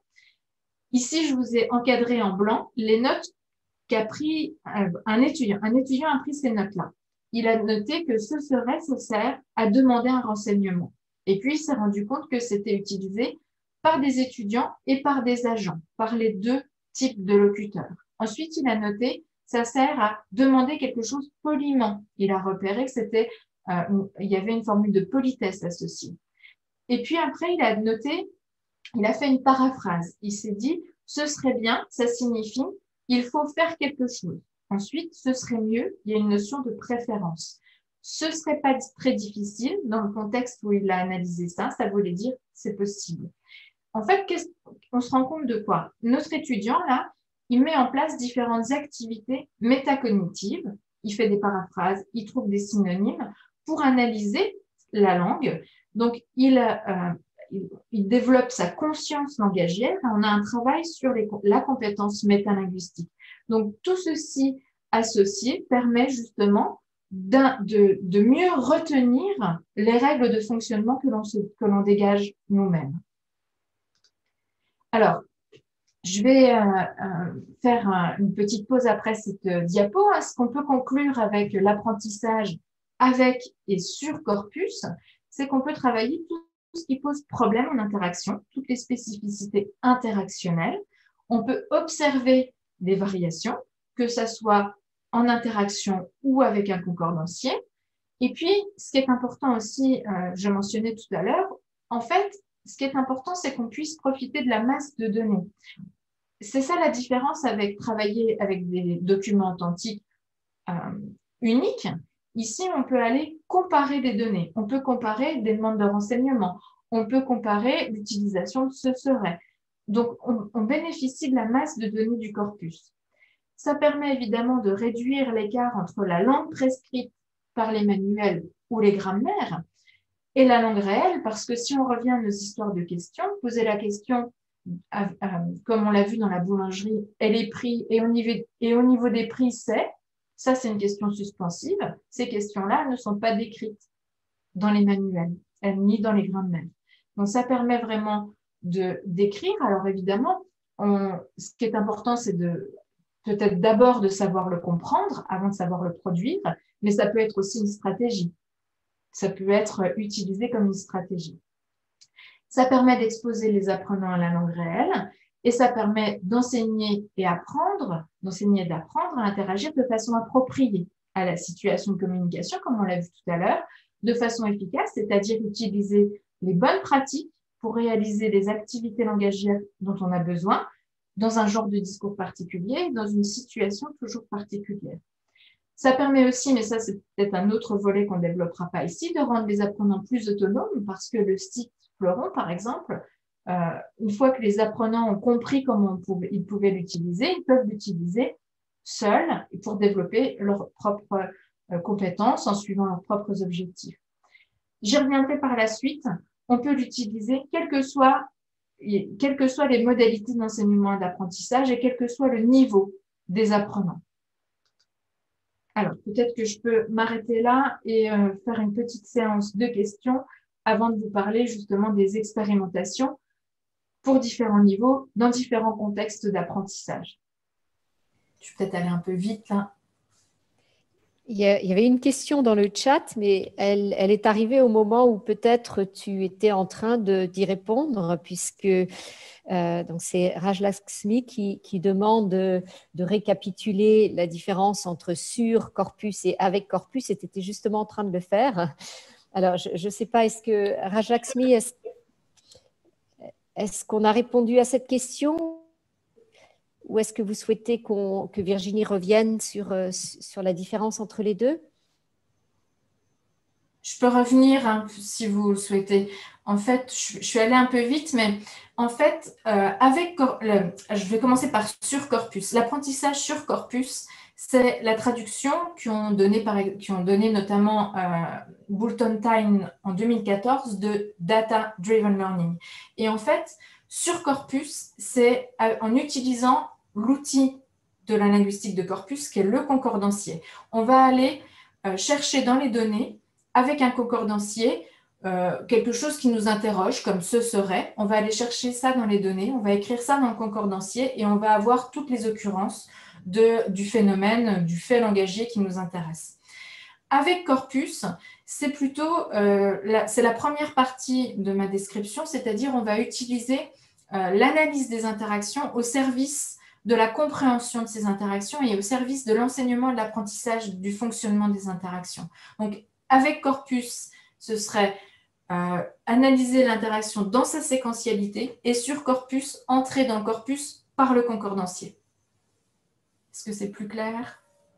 ici je vous ai encadré en blanc les notes qu'a pris un étudiant. Un étudiant a pris ces notes-là. Il a noté que ce serait, ça sert à demander un renseignement. Et puis il s'est rendu compte que c'était utilisé par des étudiants et par des agents, par les deux types de locuteurs. Ensuite, il a noté, ça sert à demander quelque chose poliment. Il a repéré que c'était, il y avait une formule de politesse associée. Et puis après, il a noté, il a fait une paraphrase. Il s'est dit, ce serait bien, ça signifie, il faut faire quelque chose. Ensuite, ce serait mieux, il y a une notion de préférence. Ce serait pas très difficile, dans le contexte où il a analysé ça voulait dire, c'est possible. En fait, on se rend compte de quoi? Notre étudiant, là, il met en place différentes activités métacognitives, il fait des paraphrases, il trouve des synonymes pour analyser la langue. Donc, il développe sa conscience langagière et on a un travail sur la compétence métalinguistique. Donc, tout ceci associé permet justement de mieux retenir les règles de fonctionnement que l'on dégage nous-mêmes. Alors, je vais faire une petite pause après cette diapo. Ce qu'on peut conclure avec l'apprentissage avec et sur corpus, c'est qu'on peut travailler tout ce qui pose problème en interaction, toutes les spécificités interactionnelles. On peut observer des variations, que ça soit en interaction ou avec un concordancier. Et puis, ce qui est important aussi, je mentionnais tout à l'heure, en fait, ce qui est important, c'est qu'on puisse profiter de la masse de données. C'est ça la différence avec travailler avec des documents authentiques uniques. Ici, on peut aller comparer des données. On peut comparer des demandes de renseignements. On peut comparer l'utilisation de ce serait. Donc, on bénéficie de la masse de données du corpus. Ça permet évidemment de réduire l'écart entre la langue prescrite par les manuels ou les grammaires et la langue réelle, parce que si on revient à nos histoires de questions, poser la question, comme on l'a vu dans la boulangerie, et les prix, et au niveau des prix, ça c'est une question suspensive. Ces questions-là ne sont pas décrites dans les manuels, ni dans les grammaires. Donc ça permet vraiment d'écrire. Alors évidemment, ce qui est important, c'est peut-être d'abord de savoir le comprendre avant de savoir le produire, mais ça peut être aussi une stratégie. Ça peut être utilisé comme une stratégie. Ça permet d'exposer les apprenants à la langue réelle et ça permet d'enseigner et d'apprendre, à interagir de façon appropriée à la situation de communication, comme on l'a vu tout à l'heure, de façon efficace, c'est-à-dire utiliser les bonnes pratiques pour réaliser les activités langagières dont on a besoin dans un genre de discours particulier, dans une situation toujours particulière. Ça permet aussi, mais ça c'est peut-être un autre volet qu'on ne développera pas ici, de rendre les apprenants plus autonomes parce que le site Fleuron, par exemple, une fois que les apprenants ont compris comment ils pouvaient l'utiliser, ils peuvent l'utiliser seuls pour développer leurs propres compétences en suivant leurs propres objectifs. J'y reviendrai par la suite. On peut l'utiliser quelles que soient les modalités d'enseignement et d'apprentissage et quel que soit le niveau des apprenants. Alors, peut-être que je peux m'arrêter là et faire une petite séance de questions avant de vous parler justement des expérimentations pour différents niveaux, dans différents contextes d'apprentissage. Je vais peut-être aller un peu vite là. Il y avait une question dans le chat, mais elle est arrivée au moment où peut-être tu étais en train d'y répondre, puisque donc c'est Rajlakshmi qui demande de récapituler la différence entre sur corpus et avec corpus, et tu étais justement en train de le faire. Alors, je ne sais pas, est-ce que Rajlakshmi, est-ce qu'on a répondu à cette question ou est-ce que vous souhaitez que Virginie revienne sur la différence entre les deux? Je peux revenir hein, si vous le souhaitez. En fait, je suis allée un peu vite, mais en fait, je vais commencer par sur corpus. L'apprentissage sur corpus, c'est la traduction qu'ont donné notamment Boulton Tyne en 2014 de Data Driven Learning. Et en fait, sur corpus, c'est en utilisant l'outil de la linguistique de corpus qui est le concordancier. On va aller chercher dans les données, avec un concordancier, quelque chose qui nous interroge, comme ce serait. On va aller chercher ça dans les données, on va écrire ça dans le concordancier et on va avoir toutes les occurrences du phénomène, du fait langagier qui nous intéresse. Avec corpus, c'est plutôt c'est la première partie de ma description, c'est-à-dire on va utiliser l'analyse des interactions au service de la compréhension de ces interactions et au service de l'enseignement et de l'apprentissage du fonctionnement des interactions. Donc, avec corpus, ce serait analyser l'interaction dans sa séquentialité et sur corpus, entrer dans le corpus par le concordancier. Est-ce que c'est plus clair?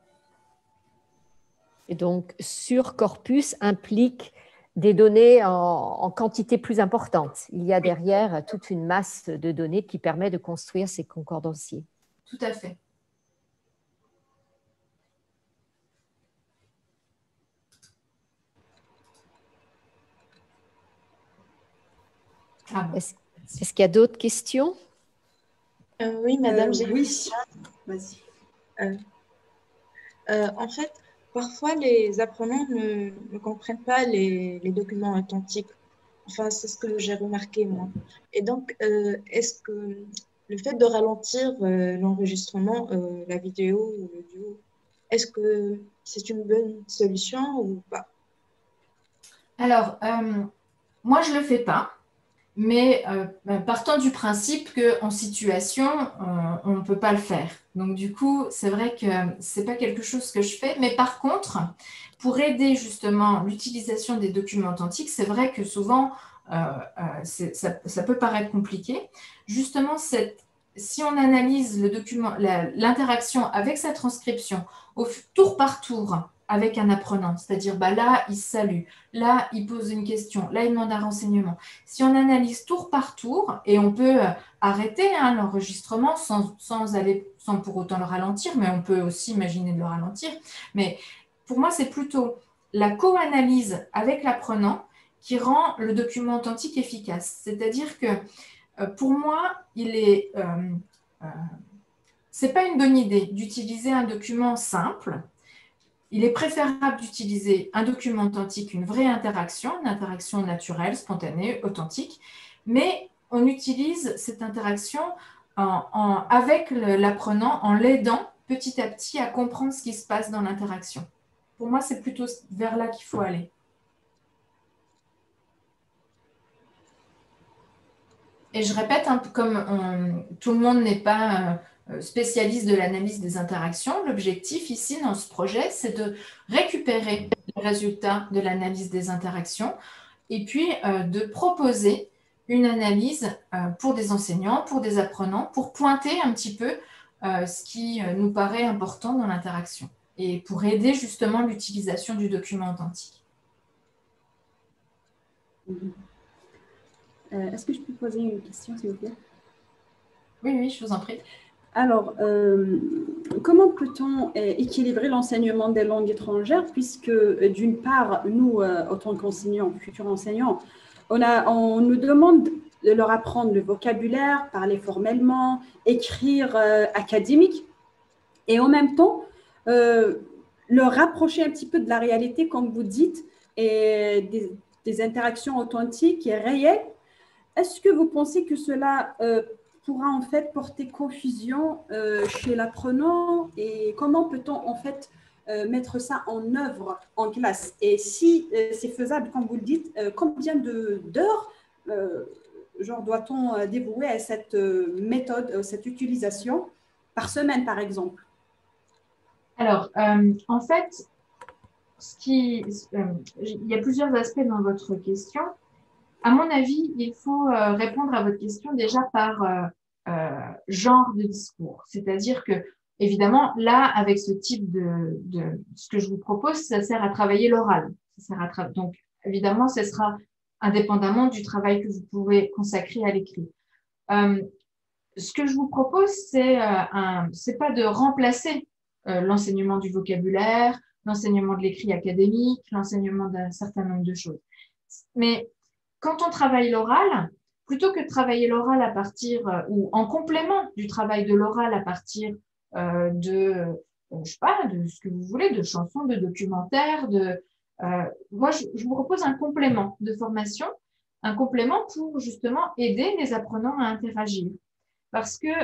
Et donc, sur corpus implique des données en quantité plus importante. Il y a derrière toute une masse de données qui permet de construire ces concordanciers. Tout à fait. Ah bon. Est-ce qu'il y a d'autres questions? Oui, madame, j'ai une oui. question. Vas-y. En fait, parfois, les apprenants ne comprennent pas les documents authentiques. Enfin, c'est ce que j'ai remarqué, moi. Et donc, est-ce que le fait de ralentir l'enregistrement, la vidéo ou l'audio, est-ce que c'est une bonne solution ou pas? Alors, moi, je ne le fais pas. Mais partant du principe qu'en situation, on ne peut pas le faire. Donc, du coup, c'est vrai que ce n'est pas quelque chose que je fais. Mais par contre, pour aider justement l'utilisation des documents authentiques, c'est vrai que souvent, ça peut paraître compliqué. Justement, si on analyse le document, l'interaction avec sa transcription tour par tour, avec un apprenant, c'est-à-dire là, il se salue, là, il pose une question, là, il demande un renseignement. Si on analyse tour par tour, et on peut arrêter l'enregistrement sans pour autant le ralentir, mais on peut aussi imaginer de le ralentir. Mais pour moi, c'est plutôt la co-analyse avec l'apprenant qui rend le document authentique efficace. C'est-à-dire que pour moi, c'est pas une bonne idée d'utiliser un document simple. Il est préférable d'utiliser un document authentique, une vraie interaction, une interaction naturelle, spontanée, authentique, mais on utilise cette interaction avec l'apprenant en l'aidant petit à petit à comprendre ce qui se passe dans l'interaction. Pour moi, c'est plutôt vers là qu'il faut aller. Et je répète, hein, comme tout le monde n'est pas spécialiste de l'analyse des interactions, l'objectif ici dans ce projet, c'est de récupérer les résultats de l'analyse des interactions et puis de proposer une analyse pour des enseignants, pour des apprenants, pour pointer un petit peu ce qui nous paraît important dans l'interaction et pour aider justement l'utilisation du document authentique. Est-ce que je peux poser une question, s'il vous plaît? Oui, oui, je vous en prie. Alors, comment peut-on équilibrer l'enseignement des langues étrangères puisque, d'une part, nous, en tant qu'enseignants, futurs enseignants, on nous demande de leur apprendre le vocabulaire, parler formellement, écrire académique, et en même temps, leur rapprocher un petit peu de la réalité, comme vous dites, et des interactions authentiques et réelles. Est-ce que vous pensez que cela pourra en fait porter confusion chez l'apprenant et comment peut-on en fait mettre ça en œuvre en classe? Et si c'est faisable, comme vous le dites, combien d'heures genre doit-on dévouer à cette méthode, cette utilisation par semaine, par exemple? Alors, en fait, il y a plusieurs aspects dans votre question. À mon avis, il faut répondre à votre question déjà par genre de discours. C'est-à-dire que, évidemment, là, avec ce type ce que je vous propose, ça sert à travailler l'oral. Donc, évidemment, ce sera indépendamment du travail que vous pouvez consacrer à l'écrit. Ce que je vous propose, c'est pas de remplacer l'enseignement du vocabulaire, l'enseignement de l'écrit académique, l'enseignement d'un certain nombre de choses. Mais quand on travaille l'oral, plutôt que de travailler l'oral à partir, ou en complément du travail de l'oral à partir je sais pas, de ce que vous voulez, de chansons, de documentaires, moi, je vous propose un complément de formation, un complément pour justement aider les apprenants à interagir. Parce que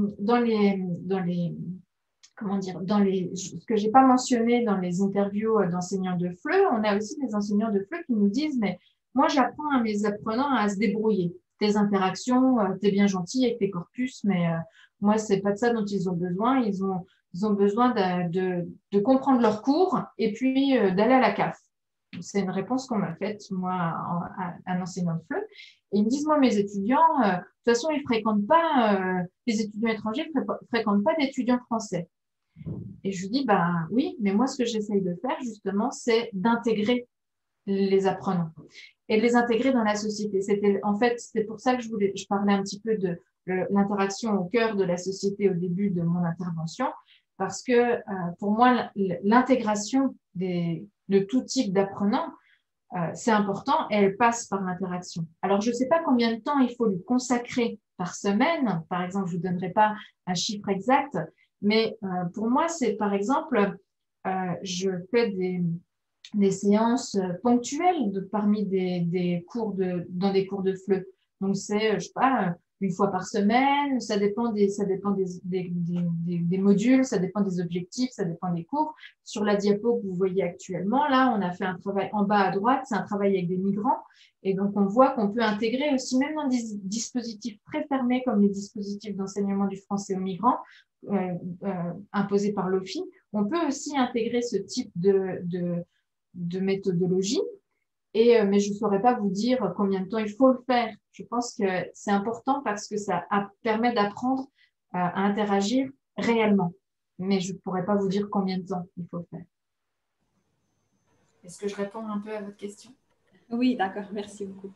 ce que j'ai pas mentionné dans les interviews d'enseignants de FLE, on a aussi des enseignants de FLE qui nous disent, mais moi, j'apprends à mes apprenants à se débrouiller. Tes interactions, t'es bien gentil avec tes corpus, mais moi, c'est pas de ça dont ils ont besoin. Ils ont besoin de comprendre leur cours et puis d'aller à la CAF. C'est une réponse qu'on m'a faite, moi, à un enseignant de FLE. Et ils me disent, moi, mes étudiants, de toute façon, ils fréquentent pas, les étudiants étrangers ne fréquentent pas d'étudiants français. Et je lui dis, ben oui, mais moi, ce que j'essaye de faire, justement, c'est d'intégrer les apprenants et de les intégrer dans la société. C'était pour ça que je parlais un petit peu de l'interaction au cœur de la société au début de mon intervention, parce que pour moi, l'intégration de tout type d'apprenants, c'est important et elle passe par l'interaction. Alors, je ne sais pas combien de temps il faut lui consacrer par semaine. Par exemple, je ne vous donnerai pas un chiffre exact, mais pour moi, c'est par exemple, je fais des séances ponctuelles parmi des cours dans des cours de FLE. Donc, c'est, je sais pas, une fois par semaine, ça dépend des modules, ça dépend des objectifs, ça dépend des cours. Sur la diapo que vous voyez actuellement, là, on a fait un travail en bas à droite, c'est un travail avec des migrants. Et donc, on voit qu'on peut intégrer aussi, même dans des dispositifs très fermés comme les dispositifs d'enseignement du français aux migrants, imposés par l'OFI, on peut aussi intégrer ce type de méthodologie. Mais je ne saurais pas vous dire combien de temps il faut le faire. Je pense que c'est important parce que ça permet d'apprendre à interagir réellement. Mais je ne pourrais pas vous dire combien de temps il faut le faire. Est-ce que je réponds un peu à votre question? Oui, d'accord. Merci beaucoup.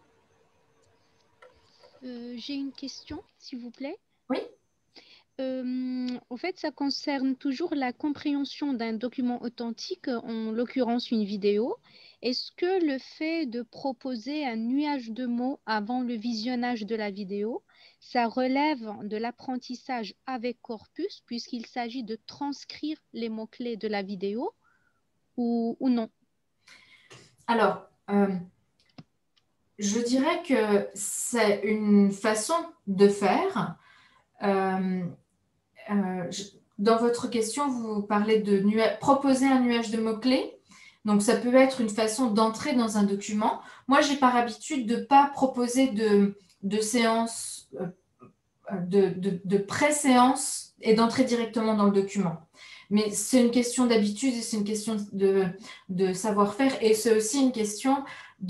J'ai une question, s'il vous plaît. Oui. En fait, ça concerne toujours la compréhension d'un document authentique, en l'occurrence une vidéo. Est-ce que le fait de proposer un nuage de mots avant le visionnage de la vidéo, ça relève de l'apprentissage avec corpus, puisqu'il s'agit de transcrire les mots-clés de la vidéo, ou non? Alors, je dirais que c'est une façon de faire. Dans votre question, vous parlez de proposer un nuage de mots-clés. Donc, ça peut être une façon d'entrer dans un document. Moi, j'ai par habitude de ne pas proposer de séance, de pré-séance et d'entrer directement dans le document. Mais c'est une question d'habitude et c'est une question de savoir-faire. Et c'est aussi une question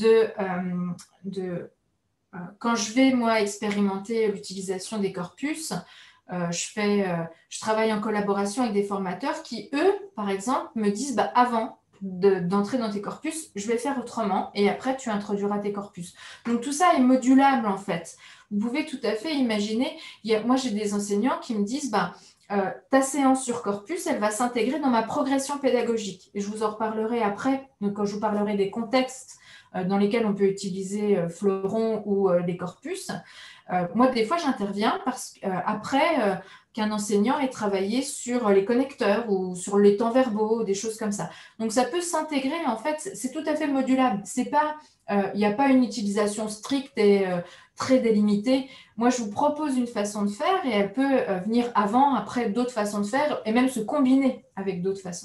quand je vais, moi, expérimenter l'utilisation des corpus, je travaille en collaboration avec des formateurs qui, eux, par exemple, me disent avant d'entrer dans tes corpus, je vais faire autrement et après, tu introduiras tes corpus. Donc, tout ça est modulable, en fait. Vous pouvez tout à fait imaginer, moi, j'ai des enseignants qui me disent, ta séance sur corpus, elle va s'intégrer dans ma progression pédagogique. Et je vous en reparlerai après, donc quand je vous parlerai des contextes dans lesquels on peut utiliser Fleuron ou les corpus. Moi, des fois, j'interviens après qu'un enseignant ait travaillé sur les connecteurs ou sur les temps verbaux, des choses comme ça. Donc, ça peut s'intégrer, en fait, c'est tout à fait modulable. Il n'y a pas une utilisation stricte et très délimitée. Moi, je vous propose une façon de faire et elle peut venir avant, après d'autres façons de faire et même se combiner avec d'autres façons.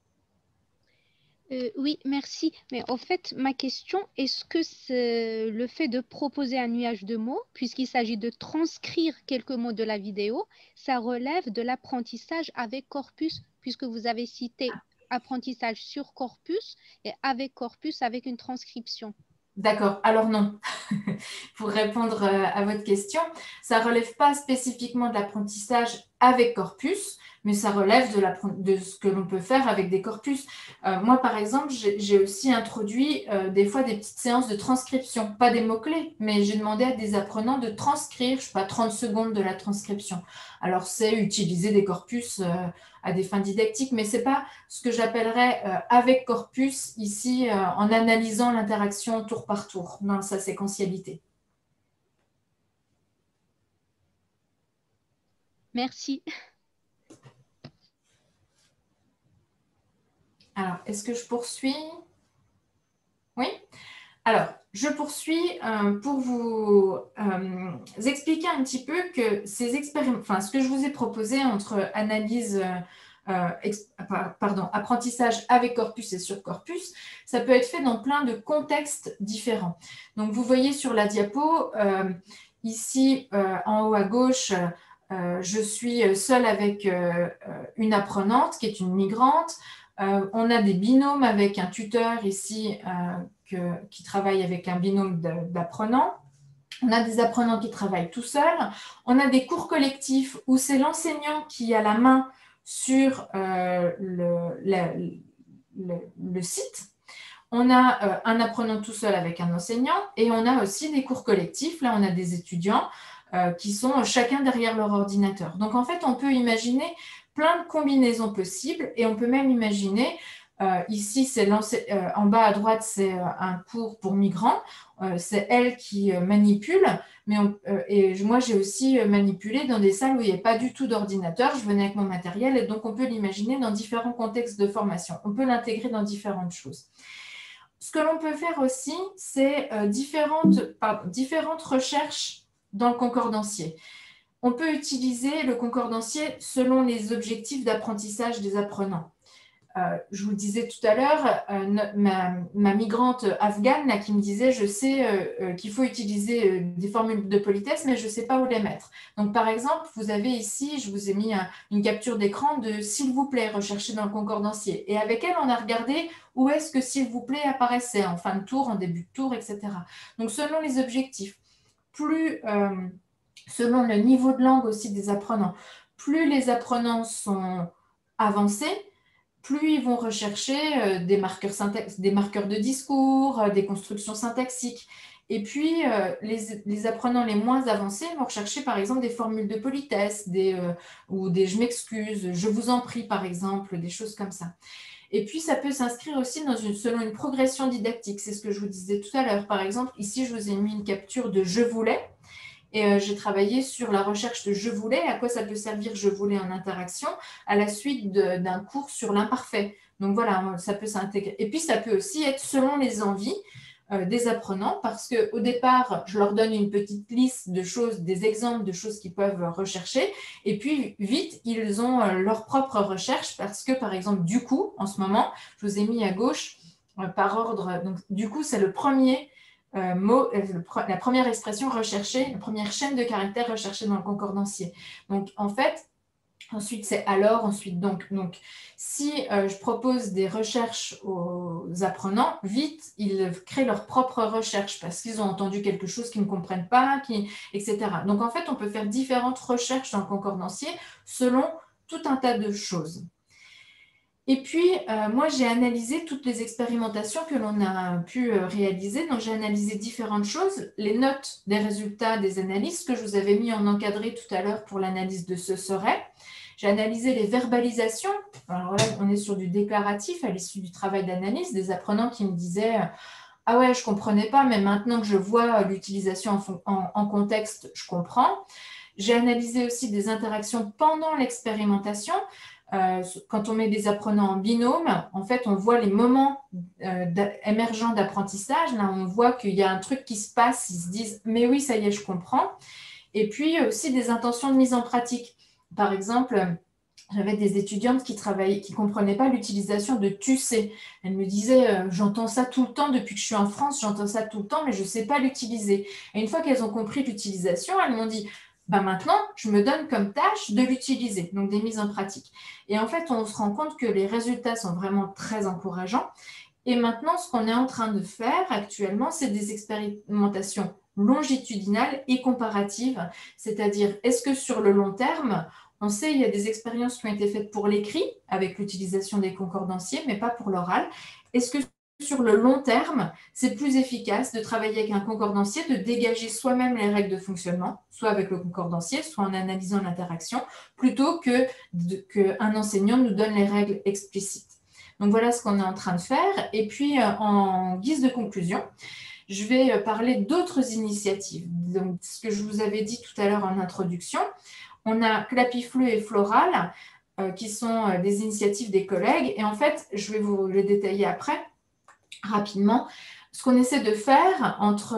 Oui, merci. Mais en fait, ma question, est-ce que le fait de proposer un nuage de mots, puisqu'il s'agit de transcrire quelques mots de la vidéo, ça relève de l'apprentissage avec corpus, puisque vous avez cité apprentissage sur corpus et avec corpus avec une transcription? D'accord, alors non. Pour répondre à votre question, ça ne relève pas spécifiquement de l'apprentissage avec corpus, mais ça relève de ce que l'on peut faire avec des corpus. Moi, par exemple, j'ai aussi introduit des fois des petites séances de transcription, pas des mots-clés, mais j'ai demandé à des apprenants de transcrire, je ne sais pas, 30 secondes de la transcription. Alors, c'est utiliser des corpus à des fins didactiques, mais ce n'est pas ce que j'appellerais avec corpus ici, en analysant l'interaction tour par tour, dans sa séquentialité. Merci. Alors, est-ce que je poursuis? Oui? Alors, je poursuis pour vous expliquer un petit peu que ces expériments, ce que je vous ai proposé entre analyse, apprentissage avec corpus et sur corpus, ça peut être fait dans plein de contextes différents. Donc, vous voyez sur la diapo, ici, en haut à gauche, je suis seule avec une apprenante qui est une migrante. On a des binômes avec un tuteur ici qui travaille avec un binôme d'apprenants. On a des apprenants qui travaillent tout seuls. On a des cours collectifs où c'est l'enseignant qui a la main sur le site. On a un apprenant tout seul avec un enseignant et on a aussi des cours collectifs. Là, on a des étudiants qui sont chacun derrière leur ordinateur. Donc, en fait, on peut imaginer plein de combinaisons possibles et on peut même imaginer, ici, en bas à droite, c'est un cours pour migrants, c'est elle qui manipule, et moi, j'ai aussi manipulé dans des salles où il n'y avait pas du tout d'ordinateur, je venais avec mon matériel et donc on peut l'imaginer dans différents contextes de formation, on peut l'intégrer dans différentes choses. Ce que l'on peut faire aussi, c'est différentes recherches dans le concordancier. On peut utiliser le concordancier selon les objectifs d'apprentissage des apprenants. Je vous le disais tout à l'heure, ma migrante afghane là, qui me disait « je sais qu'il faut utiliser des formules de politesse, mais je ne sais pas où les mettre ». Donc, par exemple, vous avez ici, je vous ai mis une capture d'écran de « s'il vous plaît » recherché dans le concordancier. Et avec elle, on a regardé où est-ce que « s'il vous plaît » apparaissait, en fin de tour, en début de tour, etc. Donc, selon les objectifs, selon le niveau de langue aussi des apprenants, plus les apprenants sont avancés, plus ils vont rechercher des marqueurs de discours, des constructions syntaxiques. Et puis, les apprenants les moins avancés vont rechercher, par exemple, des formules de politesse ou des « je m'excuse »,« je vous en prie », par exemple, des choses comme ça. Et puis, ça peut s'inscrire aussi selon une progression didactique. C'est ce que je vous disais tout à l'heure. Par exemple, ici, je vous ai mis une capture de « je voulais ». Et j'ai travaillé sur la recherche de « je voulais », à quoi ça peut servir « je voulais » en interaction, à la suite d'un cours sur l'imparfait. Donc voilà, ça peut s'intégrer. Et puis, ça peut aussi être selon les envies. des apprenants parce qu'au départ, je leur donne une petite liste de choses, des exemples de choses qu'ils peuvent rechercher et puis vite, ils ont leur propre recherche parce que, par exemple, du coup, en ce moment, je vous ai mis à gauche par ordre. Donc, du coup, c'est le premier mot, la première expression recherchée, la première chaîne de caractères recherchée dans le concordancier. Donc, en fait, ensuite, c'est alors, ensuite donc. Donc, si je propose des recherches aux apprenants, vite, ils créent leur propre recherche parce qu'ils ont entendu quelque chose qu'ils ne comprennent pas, etc. Donc, en fait, on peut faire différentes recherches dans le concordancier selon tout un tas de choses. Et puis, moi, j'ai analysé toutes les expérimentations que l'on a pu réaliser. Donc, j'ai analysé différentes choses, les notes des résultats des analyses que je vous avais mis en encadré tout à l'heure pour l'analyse de ce serait. J'ai analysé les verbalisations. Alors là, on est sur du déclaratif à l'issue du travail d'analyse, des apprenants qui me disaient « Ah ouais, je ne comprenais pas, mais maintenant que je vois l'utilisation en contexte, je comprends. » J'ai analysé aussi des interactions pendant l'expérimentation. Quand on met des apprenants en binôme, en fait, on voit les moments émergents d'apprentissage. Là, on voit qu'il y a un truc qui se passe. Ils se disent « Mais oui, ça y est, je comprends. » Et puis aussi des intentions de mise en pratique. Par exemple, j'avais des étudiantes qui ne comprenaient pas l'utilisation de tu sais. Elles me disaient « J'entends ça tout le temps depuis que je suis en France, j'entends ça tout le temps, mais je ne sais pas l'utiliser. » Et une fois qu'elles ont compris l'utilisation, elles m'ont dit bah maintenant, je me donne comme tâche de l'utiliser, donc des mises en pratique. Et en fait, on se rend compte que les résultats sont vraiment très encourageants. Et maintenant, ce qu'on est en train de faire actuellement, c'est des expérimentations longitudinales et comparatives, c'est-à-dire, est-ce que sur le long terme, on sait, il y a des expériences qui ont été faites pour l'écrit, avec l'utilisation des concordanciers, mais pas pour l'oral. Est-ce que sur le long terme, c'est plus efficace de travailler avec un concordancier, de dégager soi-même les règles de fonctionnement, soit avec le concordancier, soit en analysant l'interaction, plutôt qu'un enseignant nous donne les règles explicites. Donc voilà ce qu'on est en train de faire. Et puis, en guise de conclusion, je vais parler d'autres initiatives. Donc, ce que je vous avais dit tout à l'heure en introduction, on a Clapifleu et Floral, qui sont des initiatives des collègues. Et en fait, je vais vous les détailler après, rapidement. Ce qu'on essaie de faire entre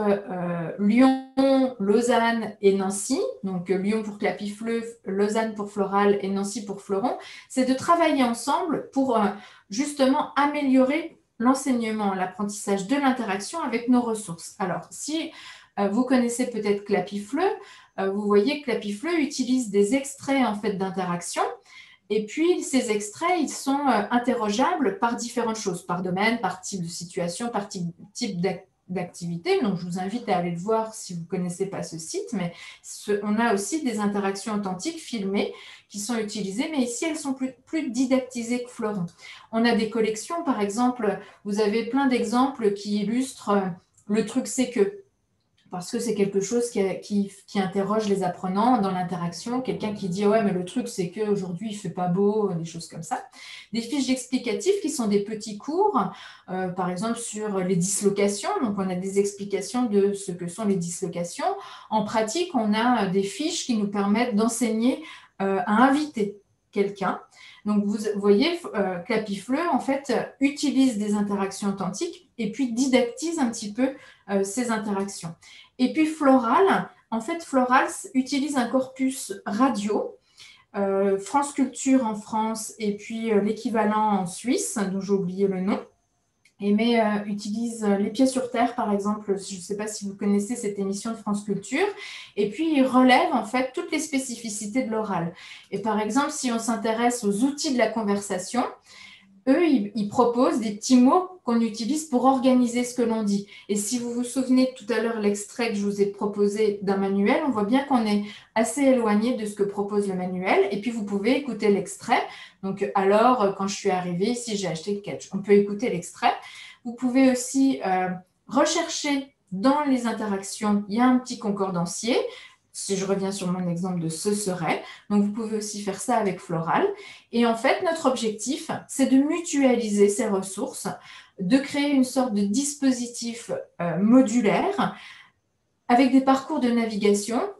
Lyon, Lausanne et Nancy, donc Lyon pour Clapifleu, Lausanne pour Floral et Nancy pour Fleuron, c'est de travailler ensemble pour justement améliorer l'enseignement, l'apprentissage de l'interaction avec nos ressources. Alors, si vous connaissez peut-être Clapifleu, vous voyez que Clapifleu utilise des extraits en fait d'interaction. Et puis, ces extraits, ils sont interrogeables par différentes choses, par domaine, par type de situation, par type d'activité. Donc, je vous invite à aller le voir si vous ne connaissez pas ce site. Mais on a aussi des interactions authentiques filmées qui sont utilisées, mais ici, elles sont plus didactisées que Fleuron. On a des collections, par exemple, vous avez plein d'exemples qui illustrent le truc c'est que. Parce que c'est quelque chose qui interroge les apprenants dans l'interaction. Quelqu'un qui dit « Ouais, mais le truc, c'est qu'aujourd'hui, il ne fait pas beau », des choses comme ça. Des fiches explicatifs qui sont des petits cours, par exemple sur les dislocations. Donc, on a des explications de ce que sont les dislocations. En pratique, on a des fiches qui nous permettent d'enseigner à inviter quelqu'un. Donc, vous voyez, Clapifleu, en fait, utilise des interactions authentiques et puis didactise un petit peu ces interactions. Et puis, Floral, en fait, Floral utilise un corpus radio, France Culture en France et puis l'équivalent en Suisse, dont j'ai oublié le nom. Mais utilise Les Pieds sur Terre, par exemple. Je ne sais pas si vous connaissez cette émission de France Culture. Et puis, il relève en fait toutes les spécificités de l'oral. Et par exemple, si on s'intéresse aux outils de la conversation, eux, ils proposent des petits mots qu'on utilise pour organiser ce que l'on dit. Et si vous vous souvenez tout à l'heure l'extrait que je vous ai proposé d'un manuel, on voit bien qu'on est assez éloigné de ce que propose le manuel. Et puis, vous pouvez écouter l'extrait. Donc, alors, quand je suis arrivée ici, j'ai acheté le catch. On peut écouter l'extrait. Vous pouvez aussi rechercher dans les interactions. Il y a un petit concordancier. Si je reviens sur mon exemple de ce serait. Donc, vous pouvez aussi faire ça avec Floral. Et en fait, notre objectif, c'est de mutualiser ces ressources, de créer une sorte de dispositif modulaire avec des parcours de navigation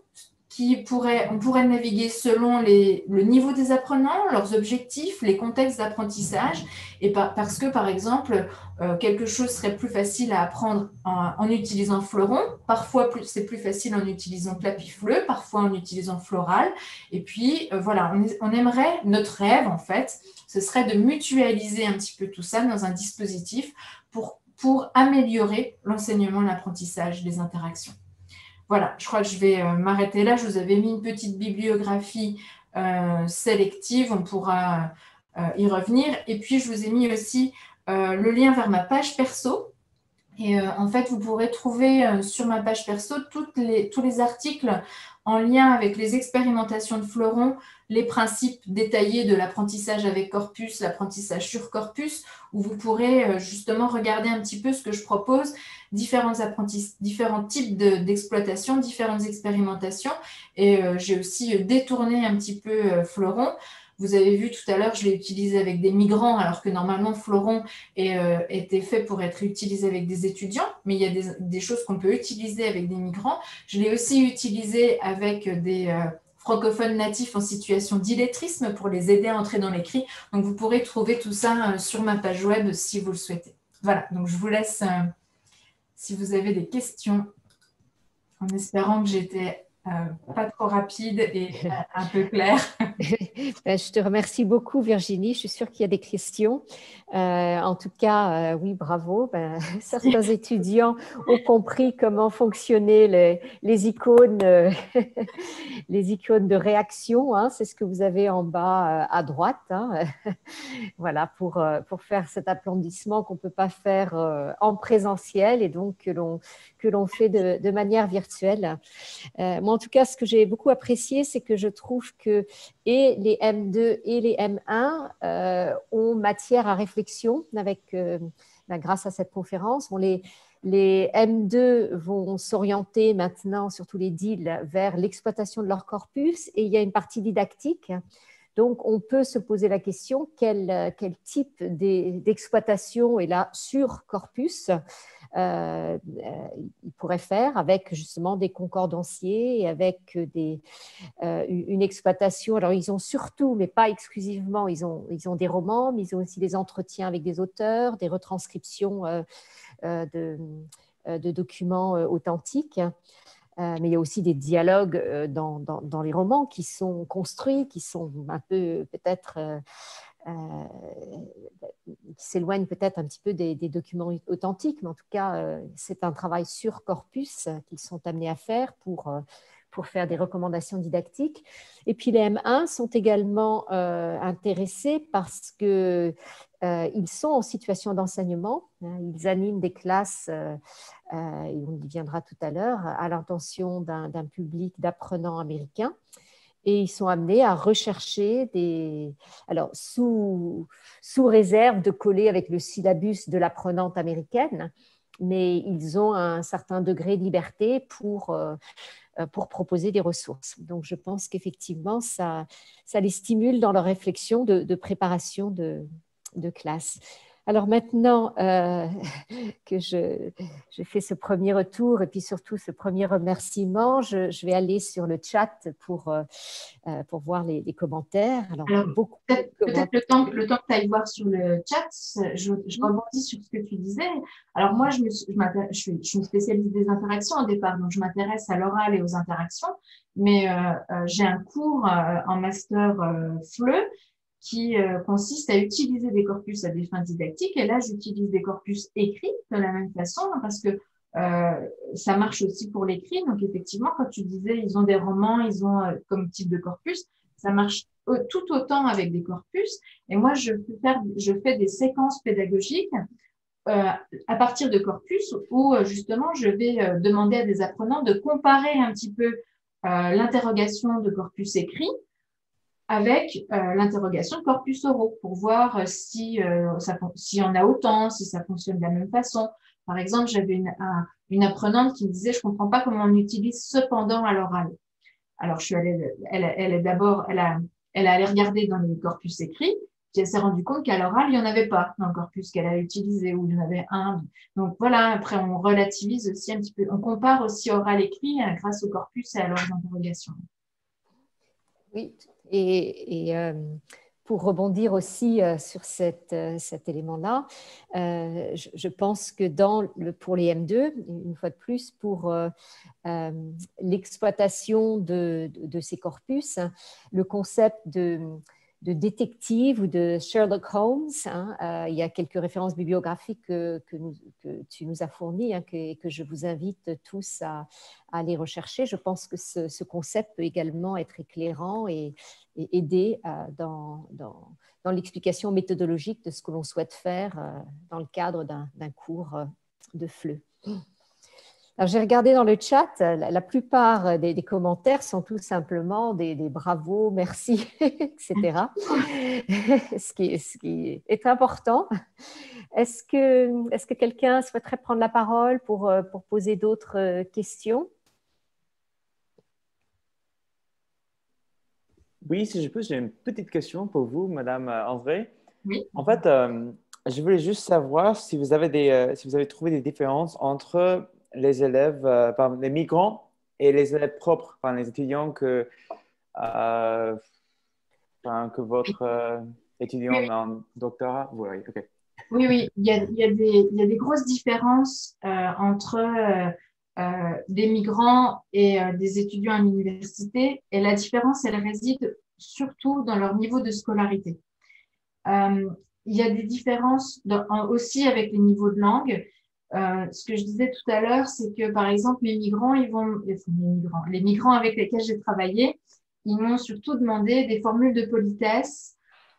on pourrait naviguer selon le niveau des apprenants, leurs objectifs, les contextes d'apprentissage, et parce que, par exemple, quelque chose serait plus facile à apprendre en utilisant Fleuron, parfois c'est plus facile en utilisant Clapifleu, parfois en utilisant Floral, et puis voilà, on aimerait, notre rêve en fait, ce serait de mutualiser un petit peu tout ça dans un dispositif pour améliorer l'enseignement et l'apprentissage des interactions. Voilà, je crois que je vais m'arrêter là. Je vous avais mis une petite bibliographie sélective, on pourra y revenir. Et puis, je vous ai mis aussi le lien vers ma page perso. Et en fait, vous pourrez trouver sur ma page perso tous les articles en lien avec les expérimentations de Fleuron, les principes détaillés de l'apprentissage avec corpus, l'apprentissage sur corpus, où vous pourrez justement regarder un petit peu ce que je propose, différents types d'exploitation, différentes expérimentations. Et j'ai aussi détourné un petit peu Fleuron. Vous avez vu tout à l'heure, je l'ai utilisé avec des migrants, alors que normalement, Fleuron était fait pour être utilisé avec des étudiants, mais il y a des choses qu'on peut utiliser avec des migrants. Je l'ai aussi utilisé avec des francophones natifs en situation d'illettrisme pour les aider à entrer dans l'écrit. Donc, vous pourrez trouver tout ça sur ma page web si vous le souhaitez. Voilà, donc je vous laisse, si vous avez des questions, en espérant que j'étais pas trop rapide et un peu claire. Je te remercie beaucoup, Virginie. Je suis sûre qu'il y a des questions. En tout cas, oui, bravo. Certains étudiants ont compris comment fonctionnaient les icônes, les icônes de réaction. Hein. C'est ce que vous avez en bas à droite. Hein. Voilà, pour faire cet applaudissement qu'on ne peut pas faire en présentiel et donc que l'on fait de manière virtuelle. Moi, en tout cas, ce que j'ai beaucoup apprécié, c'est que je trouve que et les M2 et les M1 ont matière à réflexion grâce à cette conférence. Bon, les M2 vont s'orienter maintenant, surtout les DIL, vers l'exploitation de leur corpus et il y a une partie didactique. Donc, on peut se poser la question quel type d'exploitation est là sur corpus il pourrait faire avec justement des concordanciers et avec une exploitation. Alors, ils ont surtout, mais pas exclusivement, ils ont des romans, mais ils ont aussi des entretiens avec des auteurs, des retranscriptions de documents authentiques. Mais il y a aussi des dialogues dans les romans qui sont construits, qui sont un peu peut-être qui s'éloignent peut-être un petit peu des documents authentiques, mais en tout cas, c'est un travail sur corpus qu'ils sont amenés à faire pour faire des recommandations didactiques. Et puis les M1 sont également intéressés parce qu'ils sont en situation d'enseignement. Ils animent des classes, et on y viendra tout à l'heure, à l'intention d'un public d'apprenants américains. Et ils sont amenés à rechercher alors sous réserve de coller avec le syllabus de l'apprenante américaine, mais ils ont un certain degré de liberté pour proposer des ressources. Donc, je pense qu'effectivement, ça les stimule dans leur réflexion de préparation de classe. Alors maintenant que je fais ce premier retour et puis surtout ce premier remerciement, je vais aller sur le chat pour voir les commentaires. Alors peut-être le temps que tu ailles voir sur le chat, je rebondis sur ce que tu disais. Alors moi, je suis une spécialiste des interactions au départ, donc je m'intéresse à l'oral et aux interactions, mais j'ai un cours en master FLE qui consiste à utiliser des corpus à des fins didactiques. Et là, j'utilise des corpus écrits de la même façon, parce que ça marche aussi pour l'écrit. Donc, effectivement, quand tu disais, ils ont des romans, ils ont comme type de corpus, ça marche tout autant avec des corpus. Et moi, je fais des séquences pédagogiques à partir de corpus où, justement, je vais demander à des apprenants de comparer un petit peu l'interrogation de corpus écrit avec l'interrogation de corpus oraux pour voir s'il y en a autant, si ça fonctionne de la même façon. Par exemple, j'avais une apprenante qui me disait « Je comprends pas comment on utilise cependant à l'oral ». Alors, je suis allée, elle est allée regarder dans les corpus écrits Puis elle s'est rendue compte qu'à l'oral, il n'y en avait pas dans le corpus qu'elle a utilisé, ou il y en avait un. Donc voilà, après on relativise aussi un petit peu, on compare aussi oral-écrit grâce au corpus et à leurs interrogations. Oui, et pour rebondir aussi sur cet élément-là, je pense que pour les M2, une fois de plus, pour l'exploitation de ces corpus, le concept de détective ou de Sherlock Holmes, il y a quelques références bibliographiques que tu nous as fournies, que je vous invite tous à aller rechercher. Je pense que ce concept peut également être éclairant et aider dans l'explication méthodologique de ce que l'on souhaite faire dans le cadre d'un cours de FLE. Alors, j'ai regardé dans le chat, la plupart des commentaires sont tout simplement des bravos, merci, etc. ce qui est important. Est-ce que quelqu'un souhaiterait prendre la parole pour poser d'autres questions? Oui, si je peux, j'ai une petite question pour vous, Madame André. Oui. En fait, je voulais juste savoir si vous avez trouvé des différences entre les élèves, les migrants et les élèves propres, les étudiants que votre étudiant en doctorat. Oui, ok. Oui, il y a des grosses différences entre des migrants et des étudiants à l'université, et la différence, elle réside surtout dans leur niveau de scolarité. Il y a des différences aussi avec les niveaux de langue. Ce que je disais tout à l'heure, c'est que par exemple, les migrants avec lesquels j'ai travaillé, ils m'ont surtout demandé des formules de politesse,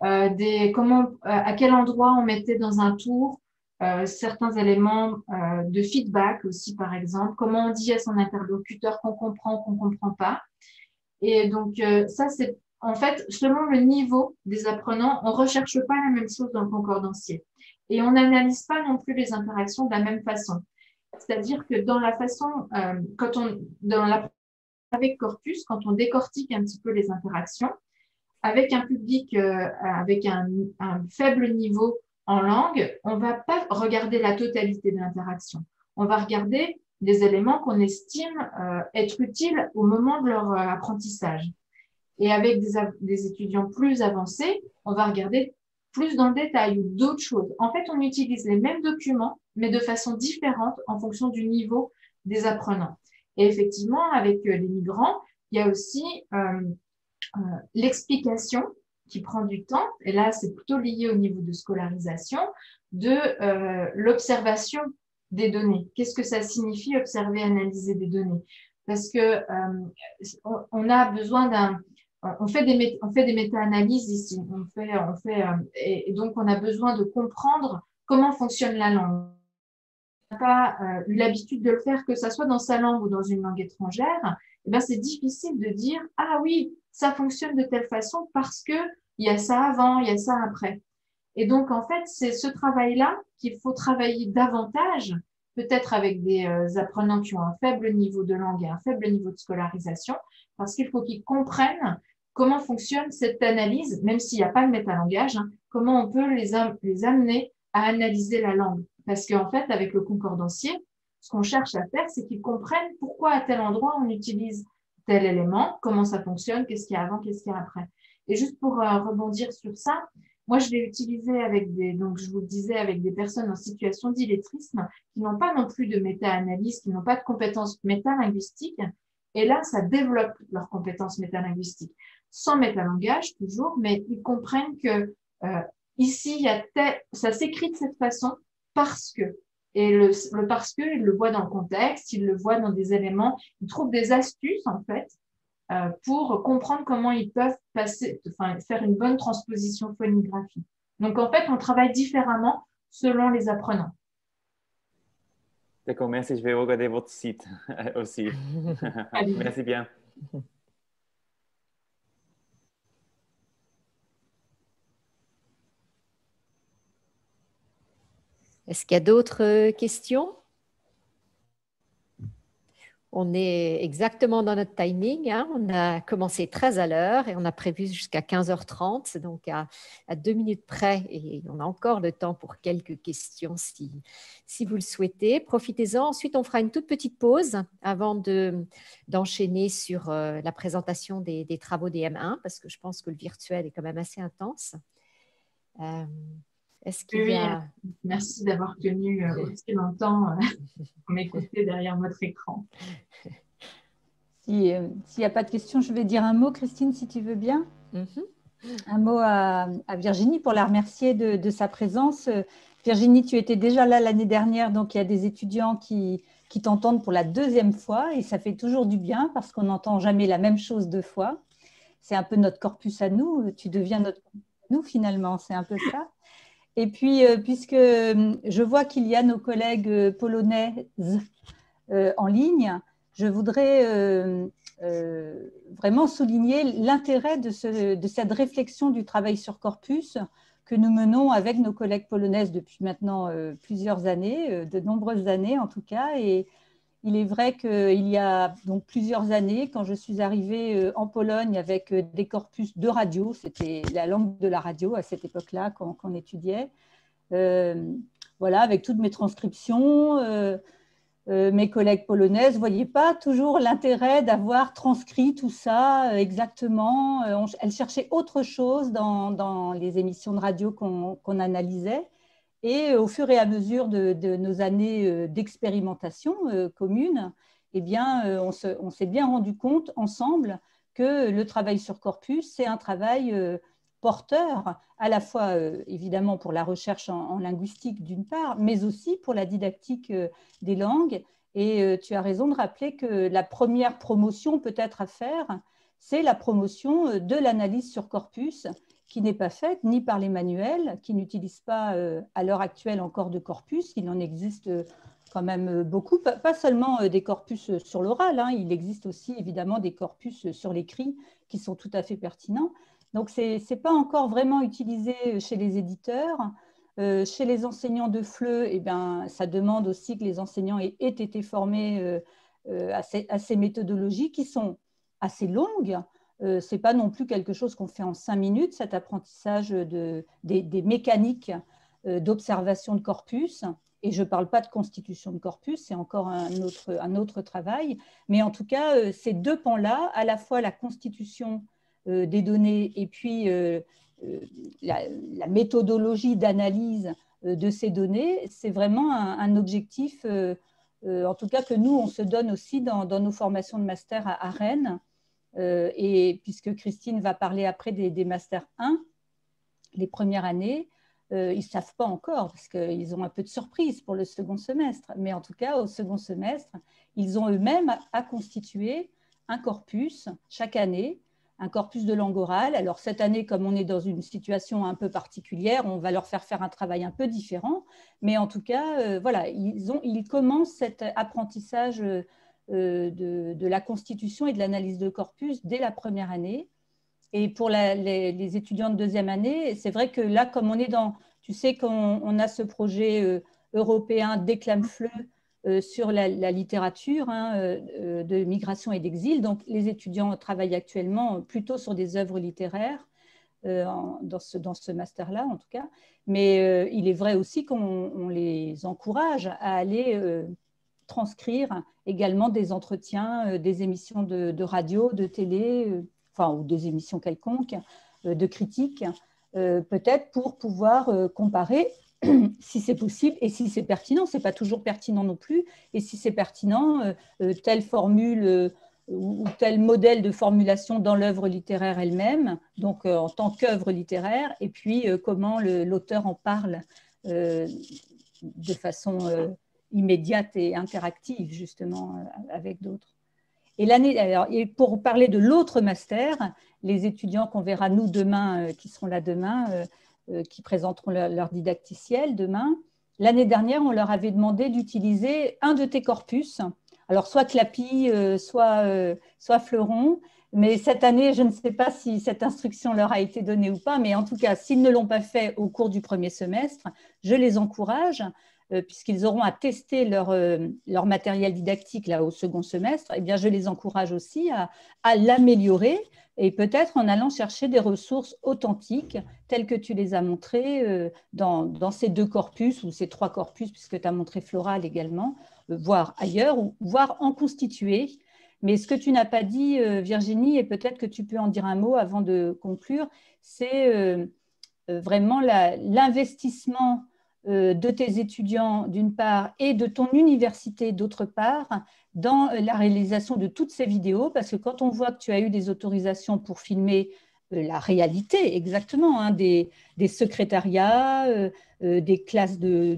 à quel endroit on mettait dans un tour certains éléments de feedback aussi, par exemple, comment on dit à son interlocuteur qu'on comprend pas. Et donc, ça, c'est en fait, selon le niveau des apprenants, on ne recherche pas la même chose dans le concordancier. Et on n'analyse pas non plus les interactions de la même façon. C'est-à-dire que dans la façon, avec Corpus, quand on décortique un petit peu les interactions, avec un public avec un faible niveau en langue, on ne va pas regarder la totalité de l'interaction. On va regarder des éléments qu'on estime être utiles au moment de leur apprentissage. Et avec des étudiants plus avancés, on va regarder plus dans le détail ou d'autres choses. En fait, on utilise les mêmes documents, mais de façon différente en fonction du niveau des apprenants. Et effectivement, avec les migrants, il y a aussi l'explication qui prend du temps, et là, c'est plutôt lié au niveau de scolarisation, de l'observation des données. Qu'est-ce que ça signifie observer, analyser des données? Parce que on a besoin on fait des méta-analyses ici, et donc on a besoin de comprendre comment fonctionne la langue. On n'a pas eu l'habitude de le faire, que ça soit dans sa langue ou dans une langue étrangère, et ben c'est difficile de dire ah oui, ça fonctionne de telle façon parce que il y a ça avant, il y a ça après. Et donc en fait, c'est ce travail-là qu'il faut travailler davantage, peut-être avec des apprenants qui ont un faible niveau de langue et un faible niveau de scolarisation, parce qu'il faut qu'ils comprennent comment fonctionne cette analyse, même s'il n'y a pas de métalangage, comment on peut les amener à analyser la langue. Parce qu'en fait, avec le concordancier, ce qu'on cherche à faire, c'est qu'ils comprennent pourquoi à tel endroit on utilise tel élément, comment ça fonctionne, qu'est-ce qu'il y a avant, qu'est-ce qu'il y a après. Et juste pour rebondir sur ça, moi, je l'ai utilisé donc je vous le disais, avec des personnes en situation d'illettrisme qui n'ont pas non plus de méta-analyse, qui n'ont pas de compétences métalinguistiques. Et là, ça développe leurs compétences métalinguistiques. Sans métalangage, toujours, mais ils comprennent que ici, ça s'écrit de cette façon parce que. Et le parce que, ils le voient dans le contexte, ils le voient dans des éléments, ils trouvent des astuces, en fait, pour comprendre comment ils peuvent faire une bonne transposition phonographique. Donc, en fait, on travaille différemment selon les apprenants. D'accord, merci. Je vais regarder votre site aussi. Merci bien. Est-ce qu'il y a d'autres questions? On est exactement dans notre timing, hein. On a commencé très à l'heure et on a prévu jusqu'à 15h30, donc à 2 minutes près. Et on a encore le temps pour quelques questions si vous le souhaitez. Profitez-en. Ensuite, on fera une toute petite pause avant d'enchaîner sur la présentation des travaux des M1, parce que je pense que le virtuel est quand même assez intense. Est-ce qu'il y a... Merci d'avoir tenu aussi longtemps pour m'écouter derrière votre écran. S'il n'y a pas de questions, je vais dire un mot, Christine, si tu veux bien. Un mot à Virginie pour la remercier de sa présence. Virginie, tu étais déjà là l'année dernière, donc il y a des étudiants qui t'entendent pour la deuxième fois et ça fait toujours du bien parce qu'on n'entend jamais la même chose deux fois. C'est un peu notre corpus à nous, tu deviens notre corpus à nous finalement, c'est un peu ça. Et puis, puisque je vois qu'il y a nos collègues polonaises en ligne, je voudrais vraiment souligner l'intérêt de cette réflexion du travail sur corpus que nous menons avec nos collègues polonaises depuis maintenant plusieurs années, de nombreuses années en tout cas. Et il est vrai qu'il y a donc plusieurs années, quand je suis arrivée en Pologne avec des corpus de radio, c'était la langue de la radio à cette époque-là qu'on étudiait, voilà, avec toutes mes transcriptions, mes collègues polonaises ne voyaient pas toujours l'intérêt d'avoir transcrit tout ça exactement. Elles cherchaient autre chose dans les émissions de radio qu'on analysait. Et au fur et à mesure de nos années d'expérimentation commune, eh bien, on s'est bien rendu compte ensemble que le travail sur corpus, c'est un travail porteur, à la fois évidemment pour la recherche en linguistique d'une part, mais aussi pour la didactique des langues. Et tu as raison de rappeler que la première promotion peut-être à faire, c'est la promotion de l'analyse sur corpus, qui n'est pas faite ni par les manuels, qui n'utilisent pas à l'heure actuelle encore de corpus. Il en existe quand même beaucoup, pas seulement des corpus sur l'oral, hein, il existe aussi évidemment des corpus sur l'écrit qui sont tout à fait pertinents. Donc, ce n'est pas encore vraiment utilisé chez les éditeurs. Chez les enseignants de FLE, eh bien, ça demande aussi que les enseignants aient été formés à ces méthodologies qui sont assez longues. Ce n'est pas non plus quelque chose qu'on fait en 5 minutes, cet apprentissage des mécaniques d'observation de corpus. Et je ne parle pas de constitution de corpus, c'est encore un autre travail. Mais en tout cas, ces deux pans-là, à la fois la constitution des données et puis la méthodologie d'analyse de ces données, c'est vraiment un objectif, en tout cas que nous, on se donne aussi dans nos formations de master à Rennes. Et puisque Christine va parler après des Masters 1, les premières années, ils ne savent pas encore parce qu'ils ont un peu de surprise pour le second semestre. Mais en tout cas, au second semestre, ils ont eux-mêmes à constituer un corpus chaque année, un corpus de langue orale. Alors cette année, comme on est dans une situation un peu particulière, on va leur faire un travail un peu différent. Mais en tout cas, voilà, ils commencent cet apprentissage de la constitution et de l'analyse de corpus dès la première année. Et pour les étudiants de deuxième année, c'est vrai que là, comme on est dans, tu sais qu'on a ce projet européen Déclame-FLE sur la littérature de migration et d'exil, donc les étudiants travaillent actuellement plutôt sur des œuvres littéraires dans ce master-là en tout cas, mais il est vrai aussi qu'on les encourage à aller transcrire également des entretiens, des émissions de radio, de télé, ou des émissions quelconques, de critiques, peut-être pour pouvoir comparer si c'est possible et si c'est pertinent. Ce n'est pas toujours pertinent non plus. Et si c'est pertinent, telle formule ou tel modèle de formulation dans l'œuvre littéraire elle-même, donc en tant qu'œuvre littéraire, et puis comment l'auteur en parle de façon immédiate et interactive, justement, avec d'autres. Et pour parler de l'autre master, les étudiants qu'on verra nous demain, qui seront là demain, qui présenteront leur didacticiel demain, l'année dernière, on leur avait demandé d'utiliser un de tes corpus, alors soit Clapi, soit Fleuron, mais cette année, je ne sais pas si cette instruction leur a été donnée ou pas, mais en tout cas, s'ils ne l'ont pas fait au cours du premier semestre, je les encourage puisqu'ils auront à tester leur matériel didactique là, au second semestre, eh bien, je les encourage aussi à l'améliorer et peut-être en allant chercher des ressources authentiques telles que tu les as montrées dans ces 2 corpus ou ces 3 corpus, puisque tu as montré Floral également, voire ailleurs, ou voire en constituer. Mais ce que tu n'as pas dit, Virginie, et peut-être que tu peux en dire un mot avant de conclure, c'est vraiment l'investissement de tes étudiants d'une part et de ton université d'autre part dans la réalisation de toutes ces vidéos, parce que quand on voit que tu as eu des autorisations pour filmer la réalité exactement, hein, des secrétariats, des classes,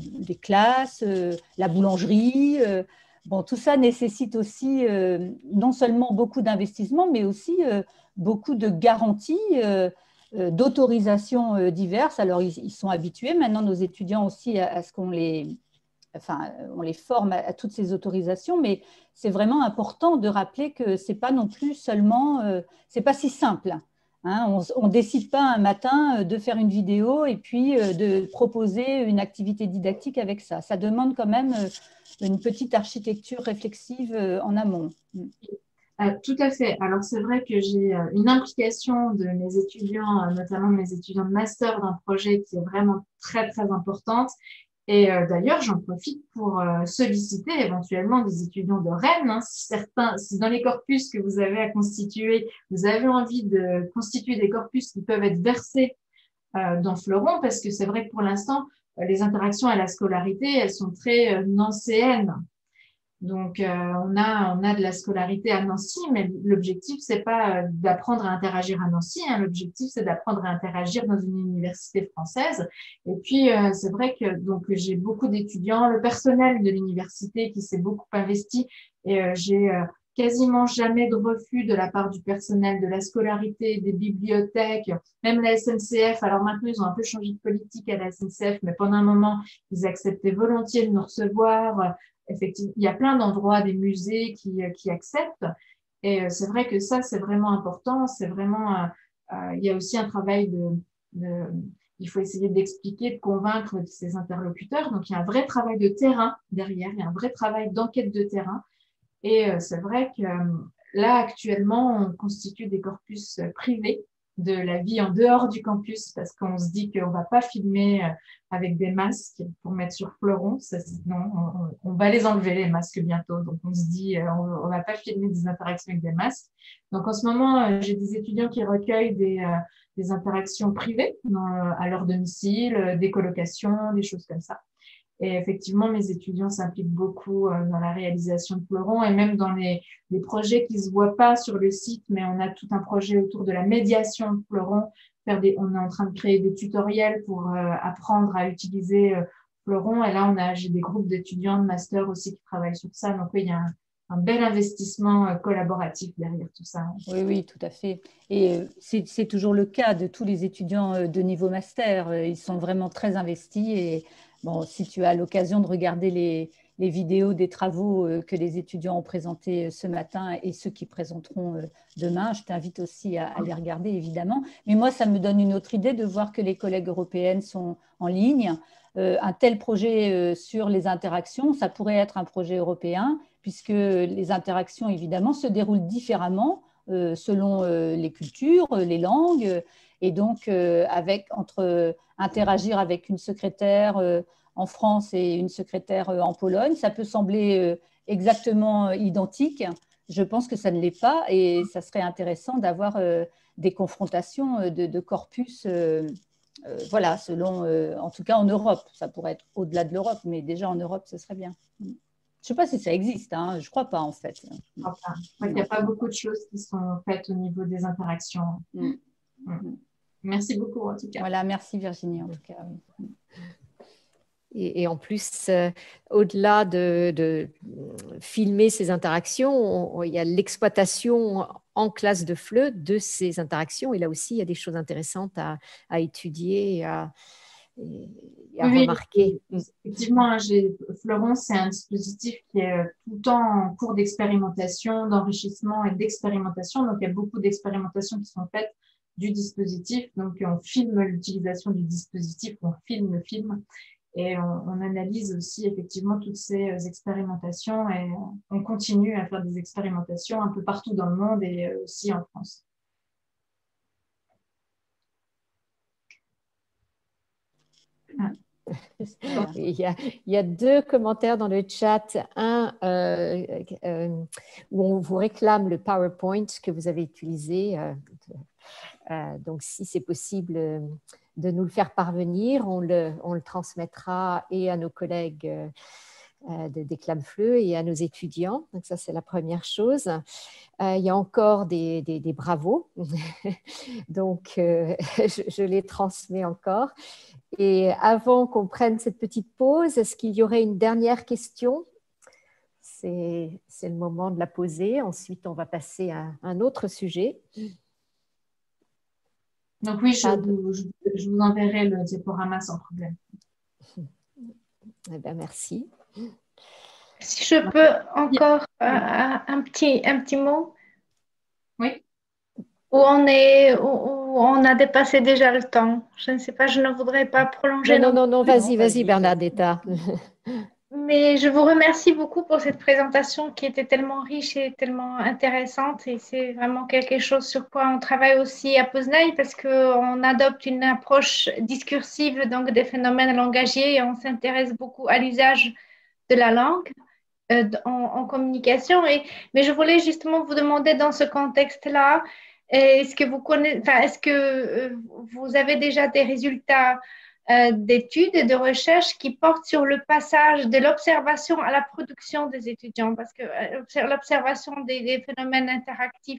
la boulangerie, bon, tout ça nécessite aussi non seulement beaucoup d'investissement, mais aussi beaucoup de garanties, d'autorisations diverses. Alors, ils sont habitués maintenant, nos étudiants aussi, à ce qu'on les forme à toutes ces autorisations, mais c'est vraiment important de rappeler que ce n'est pas non plus seulement, c'est pas si simple. Hein, on ne décide pas un matin de faire une vidéo et puis de proposer une activité didactique avec ça. Ça demande quand même une petite architecture réflexive en amont. Tout à fait. Alors, c'est vrai que j'ai une implication de mes étudiants, notamment mes étudiants de master, d'un projet qui est vraiment très, très importante. Et d'ailleurs, j'en profite pour solliciter éventuellement des étudiants de Rennes. Hein, si dans les corpus que vous avez à constituer, vous avez envie de constituer des corpus qui peuvent être versés dans Fleuron, parce que c'est vrai que pour l'instant, les interactions à la scolarité, elles sont très nancéennes. Donc, on a de la scolarité à Nancy, mais l'objectif, c'est pas d'apprendre à interagir à Nancy. Hein, l'objectif, c'est d'apprendre à interagir dans une université française. Et puis, c'est vrai que donc j'ai beaucoup d'étudiants, le personnel de l'université qui s'est beaucoup investi, et j'ai quasiment jamais de refus de la part du personnel de la scolarité, des bibliothèques, même la SNCF. Alors maintenant, ils ont un peu changé de politique à la SNCF, mais pendant un moment, ils acceptaient volontiers de nous recevoir. Effectivement, il y a plein d'endroits, des musées qui acceptent. Et c'est vrai que ça, c'est vraiment important. C'est vraiment, il y a aussi un travail il faut essayer d'expliquer, de convaincre ses interlocuteurs. Donc, il y a un vrai travail de terrain derrière. Il y a un vrai travail d'enquête de terrain. Et c'est vrai que là, actuellement, on constitue des corpus privés de la vie en dehors du campus, parce qu'on se dit qu'on ne va pas filmer avec des masques pour mettre sur Fleuron. Non, on va les enlever, les masques, bientôt. Donc, on se dit on ne va pas filmer des interactions avec des masques. Donc, en ce moment, j'ai des étudiants qui recueillent des interactions privées à leur domicile, des colocations, des choses comme ça. Et effectivement, mes étudiants s'impliquent beaucoup dans la réalisation de Fleuron et même dans les projets qui ne se voient pas sur le site, mais on a tout un projet autour de la médiation de Fleuron. On est en train de créer des tutoriels pour apprendre à utiliser Fleuron. Et là, j'ai des groupes d'étudiants de master aussi qui travaillent sur ça. Donc, oui, il y a un bel investissement collaboratif derrière tout ça. Oui, oui, tout à fait. Et c'est toujours le cas de tous les étudiants de niveau master. Ils sont vraiment très investis et bon, si tu as l'occasion de regarder les vidéos des travaux que les étudiants ont présentés ce matin et ceux qui présenteront demain, je t'invite aussi à les regarder, évidemment. Mais moi, ça me donne une autre idée de voir que les collègues européennes sont en ligne. Un tel projet sur les interactions, ça pourrait être un projet européen, puisque les interactions, évidemment, se déroulent différemment selon les cultures, les langues. Et donc, entre interagir avec une secrétaire en France et une secrétaire en Pologne, ça peut sembler exactement identique. Je pense que ça ne l'est pas et ça serait intéressant d'avoir des confrontations de corpus, voilà, selon, en tout cas en Europe. Ça pourrait être au-delà de l'Europe, mais déjà en Europe, ce serait bien. Je ne sais pas si ça existe, hein. Je ne crois pas en fait. Enfin, il n'y a pas beaucoup de choses qui sont faites au niveau des interactions. Merci beaucoup en tout cas. Voilà, merci Virginie en tout cas. Et en plus, au-delà de filmer ces interactions, il y a l'exploitation en classe de FLE de ces interactions. Et là aussi, il y a des choses intéressantes à étudier et à remarquer. Effectivement, Fleuron, c'est un dispositif qui est tout le temps en cours d'expérimentation, d'enrichissement et d'expérimentation. Donc, il y a beaucoup d'expérimentations qui sont faites du dispositif. Donc, on filme l'utilisation du dispositif, on filme le film. Et on analyse aussi effectivement toutes ces expérimentations et on continue à faire des expérimentations un peu partout dans le monde et aussi en France. Il y a deux commentaires dans le chat. Un où on vous réclame le PowerPoint que vous avez utilisé. Donc, si c'est possible de nous le faire parvenir, on le transmettra et à nos collègues des Clamfleu et à nos étudiants. Donc, ça, c'est la première chose. Il y a encore des bravos. Donc, je les transmets encore. Et avant qu'on prenne cette petite pause, est-ce qu'il y aurait une dernière question? C'est le moment de la poser. Ensuite, on va passer à un autre sujet. Donc oui, je vous enverrai le diaporama sans problème. Eh bien, merci. Si je peux encore un petit mot. Oui. Où on a dépassé déjà le temps. Je ne sais pas, je ne voudrais pas prolonger. Non, vas-y, Bernadetta. Mais je vous remercie beaucoup pour cette présentation qui était tellement riche et tellement intéressante. Et c'est vraiment quelque chose sur quoi on travaille aussi à Poznań parce qu'on adopte une approche discursive donc des phénomènes langagiers et on s'intéresse beaucoup à l'usage de la langue en communication. Mais je voulais justement vous demander dans ce contexte-là, est-ce que vous avez déjà des résultats d'études et de recherches qui portent sur le passage de l'observation à la production des étudiants, parce que l'observation des phénomènes interactifs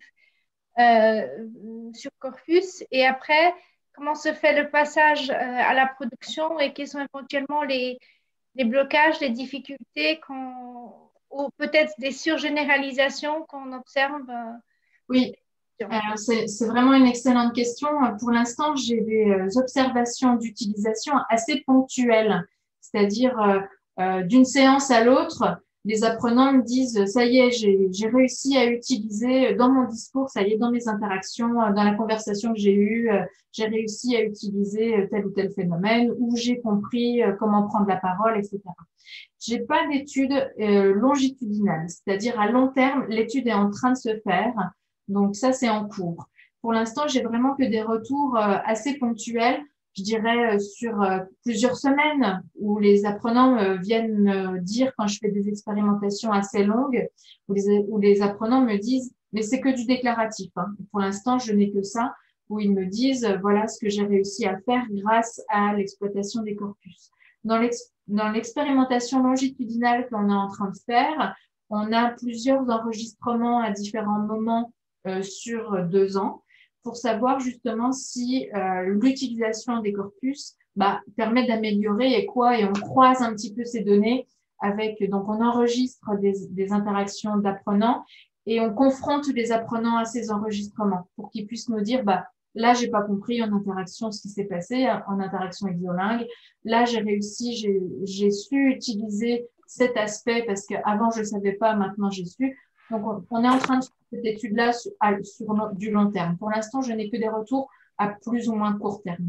sur corpus, et après, comment se fait le passage à la production et quels sont éventuellement les blocages, les difficultés ou peut-être des surgénéralisations qu'on observe? Oui. Alors, c'est vraiment une excellente question. Pour l'instant, j'ai des observations d'utilisation assez ponctuelles, c'est-à-dire d'une séance à l'autre, les apprenants me disent « ça y est, j'ai réussi à utiliser dans mon discours, ça y est, dans mes interactions, dans la conversation que j'ai eue, j'ai réussi à utiliser tel ou tel phénomène ou j'ai compris comment prendre la parole, etc. » J'ai pas d'études longitudinales, c'est-à-dire à long terme, l'étude est en train de se faire. Donc, ça, c'est en cours. Pour l'instant, j'ai vraiment que des retours assez ponctuels, je dirais sur plusieurs semaines, où les apprenants viennent me dire, quand je fais des expérimentations assez longues, où les apprenants me disent « mais c'est que du déclaratif hein. ». Pour l'instant, je n'ai que ça, où ils me disent « voilà ce que j'ai réussi à faire grâce à l'exploitation des corpus ». Dans l'expérimentation longitudinale qu'on est en train de faire, on a plusieurs enregistrements à différents moments sur 2 ans pour savoir justement si l'utilisation des corpus permet d'améliorer et on croise un petit peu ces données avec, donc on enregistre des interactions d'apprenants et on confronte les apprenants à ces enregistrements pour qu'ils puissent nous dire là j'ai pas compris en interaction ce qui s'est passé en interaction exolingue, là j'ai réussi, j'ai su utiliser cet aspect parce qu'avant je savais pas, maintenant j'ai su. Donc, on est en train de faire cette étude-là sur du long terme. Pour l'instant, je n'ai que des retours à plus ou moins court terme.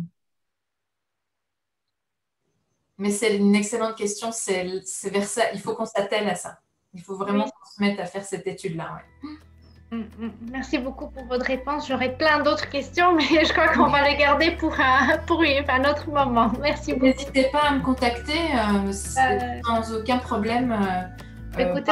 Mais c'est une excellente question. C'est vers ça. Il faut qu'on s'attelle à ça. Il faut vraiment qu'on se mette à faire cette étude-là. Ouais. Merci beaucoup pour votre réponse. J'aurais plein d'autres questions, mais je crois qu'on va les garder pour un autre moment. Merci beaucoup. N'hésitez pas à me contacter sans aucun problème. Écoutez,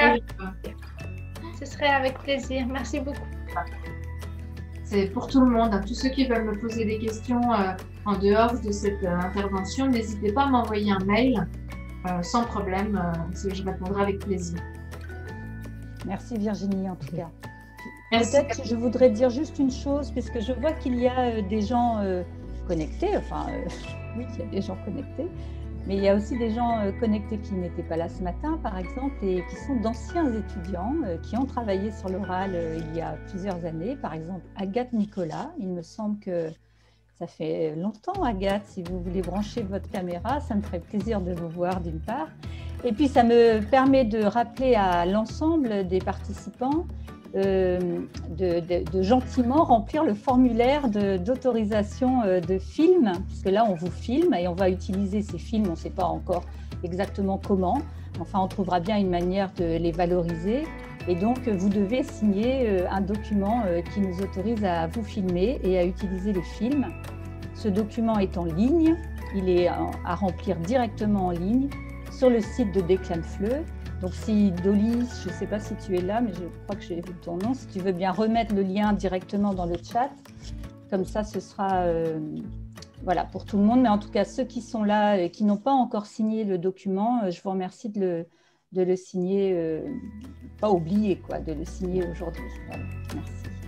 ce serait avec plaisir. Merci beaucoup. C'est pour tout le monde. Tous ceux qui veulent me poser des questions en dehors de cette intervention, n'hésitez pas à m'envoyer un mail sans problème. Je répondrai avec plaisir. Merci Virginie en tout cas. Peut-être que je voudrais dire juste une chose, parce que je vois qu'il y a des gens connectés. Oui, il y a des gens connectés. Mais il y a aussi des gens connectés qui n'étaient pas là ce matin, par exemple, et qui sont d'anciens étudiants qui ont travaillé sur l'oral il y a plusieurs années. Par exemple, Agathe Nicolas. Il me semble que ça fait longtemps, Agathe. Si vous voulez brancher votre caméra, ça me ferait plaisir de vous voir d'une part. Et puis, ça me permet de rappeler à l'ensemble des participants de gentiment remplir le formulaire d'autorisation de film, puisque là, on vous filme et on va utiliser ces films, on ne sait pas encore exactement comment. Enfin, on trouvera bien une manière de les valoriser. Et donc, vous devez signer un document qui nous autorise à vous filmer et à utiliser les films. Ce document est en ligne, il est à remplir directement en ligne sur le site de Déclame-Fleu. Donc, si Dolly, je ne sais pas si tu es là, mais je crois que j'ai vu ton nom, si tu veux bien remettre le lien directement dans le chat, comme ça, ce sera voilà, pour tout le monde. Mais en tout cas, ceux qui sont là et qui n'ont pas encore signé le document, je vous remercie de le signer, pas oublier, quoi, de le signer aujourd'hui. Voilà, merci.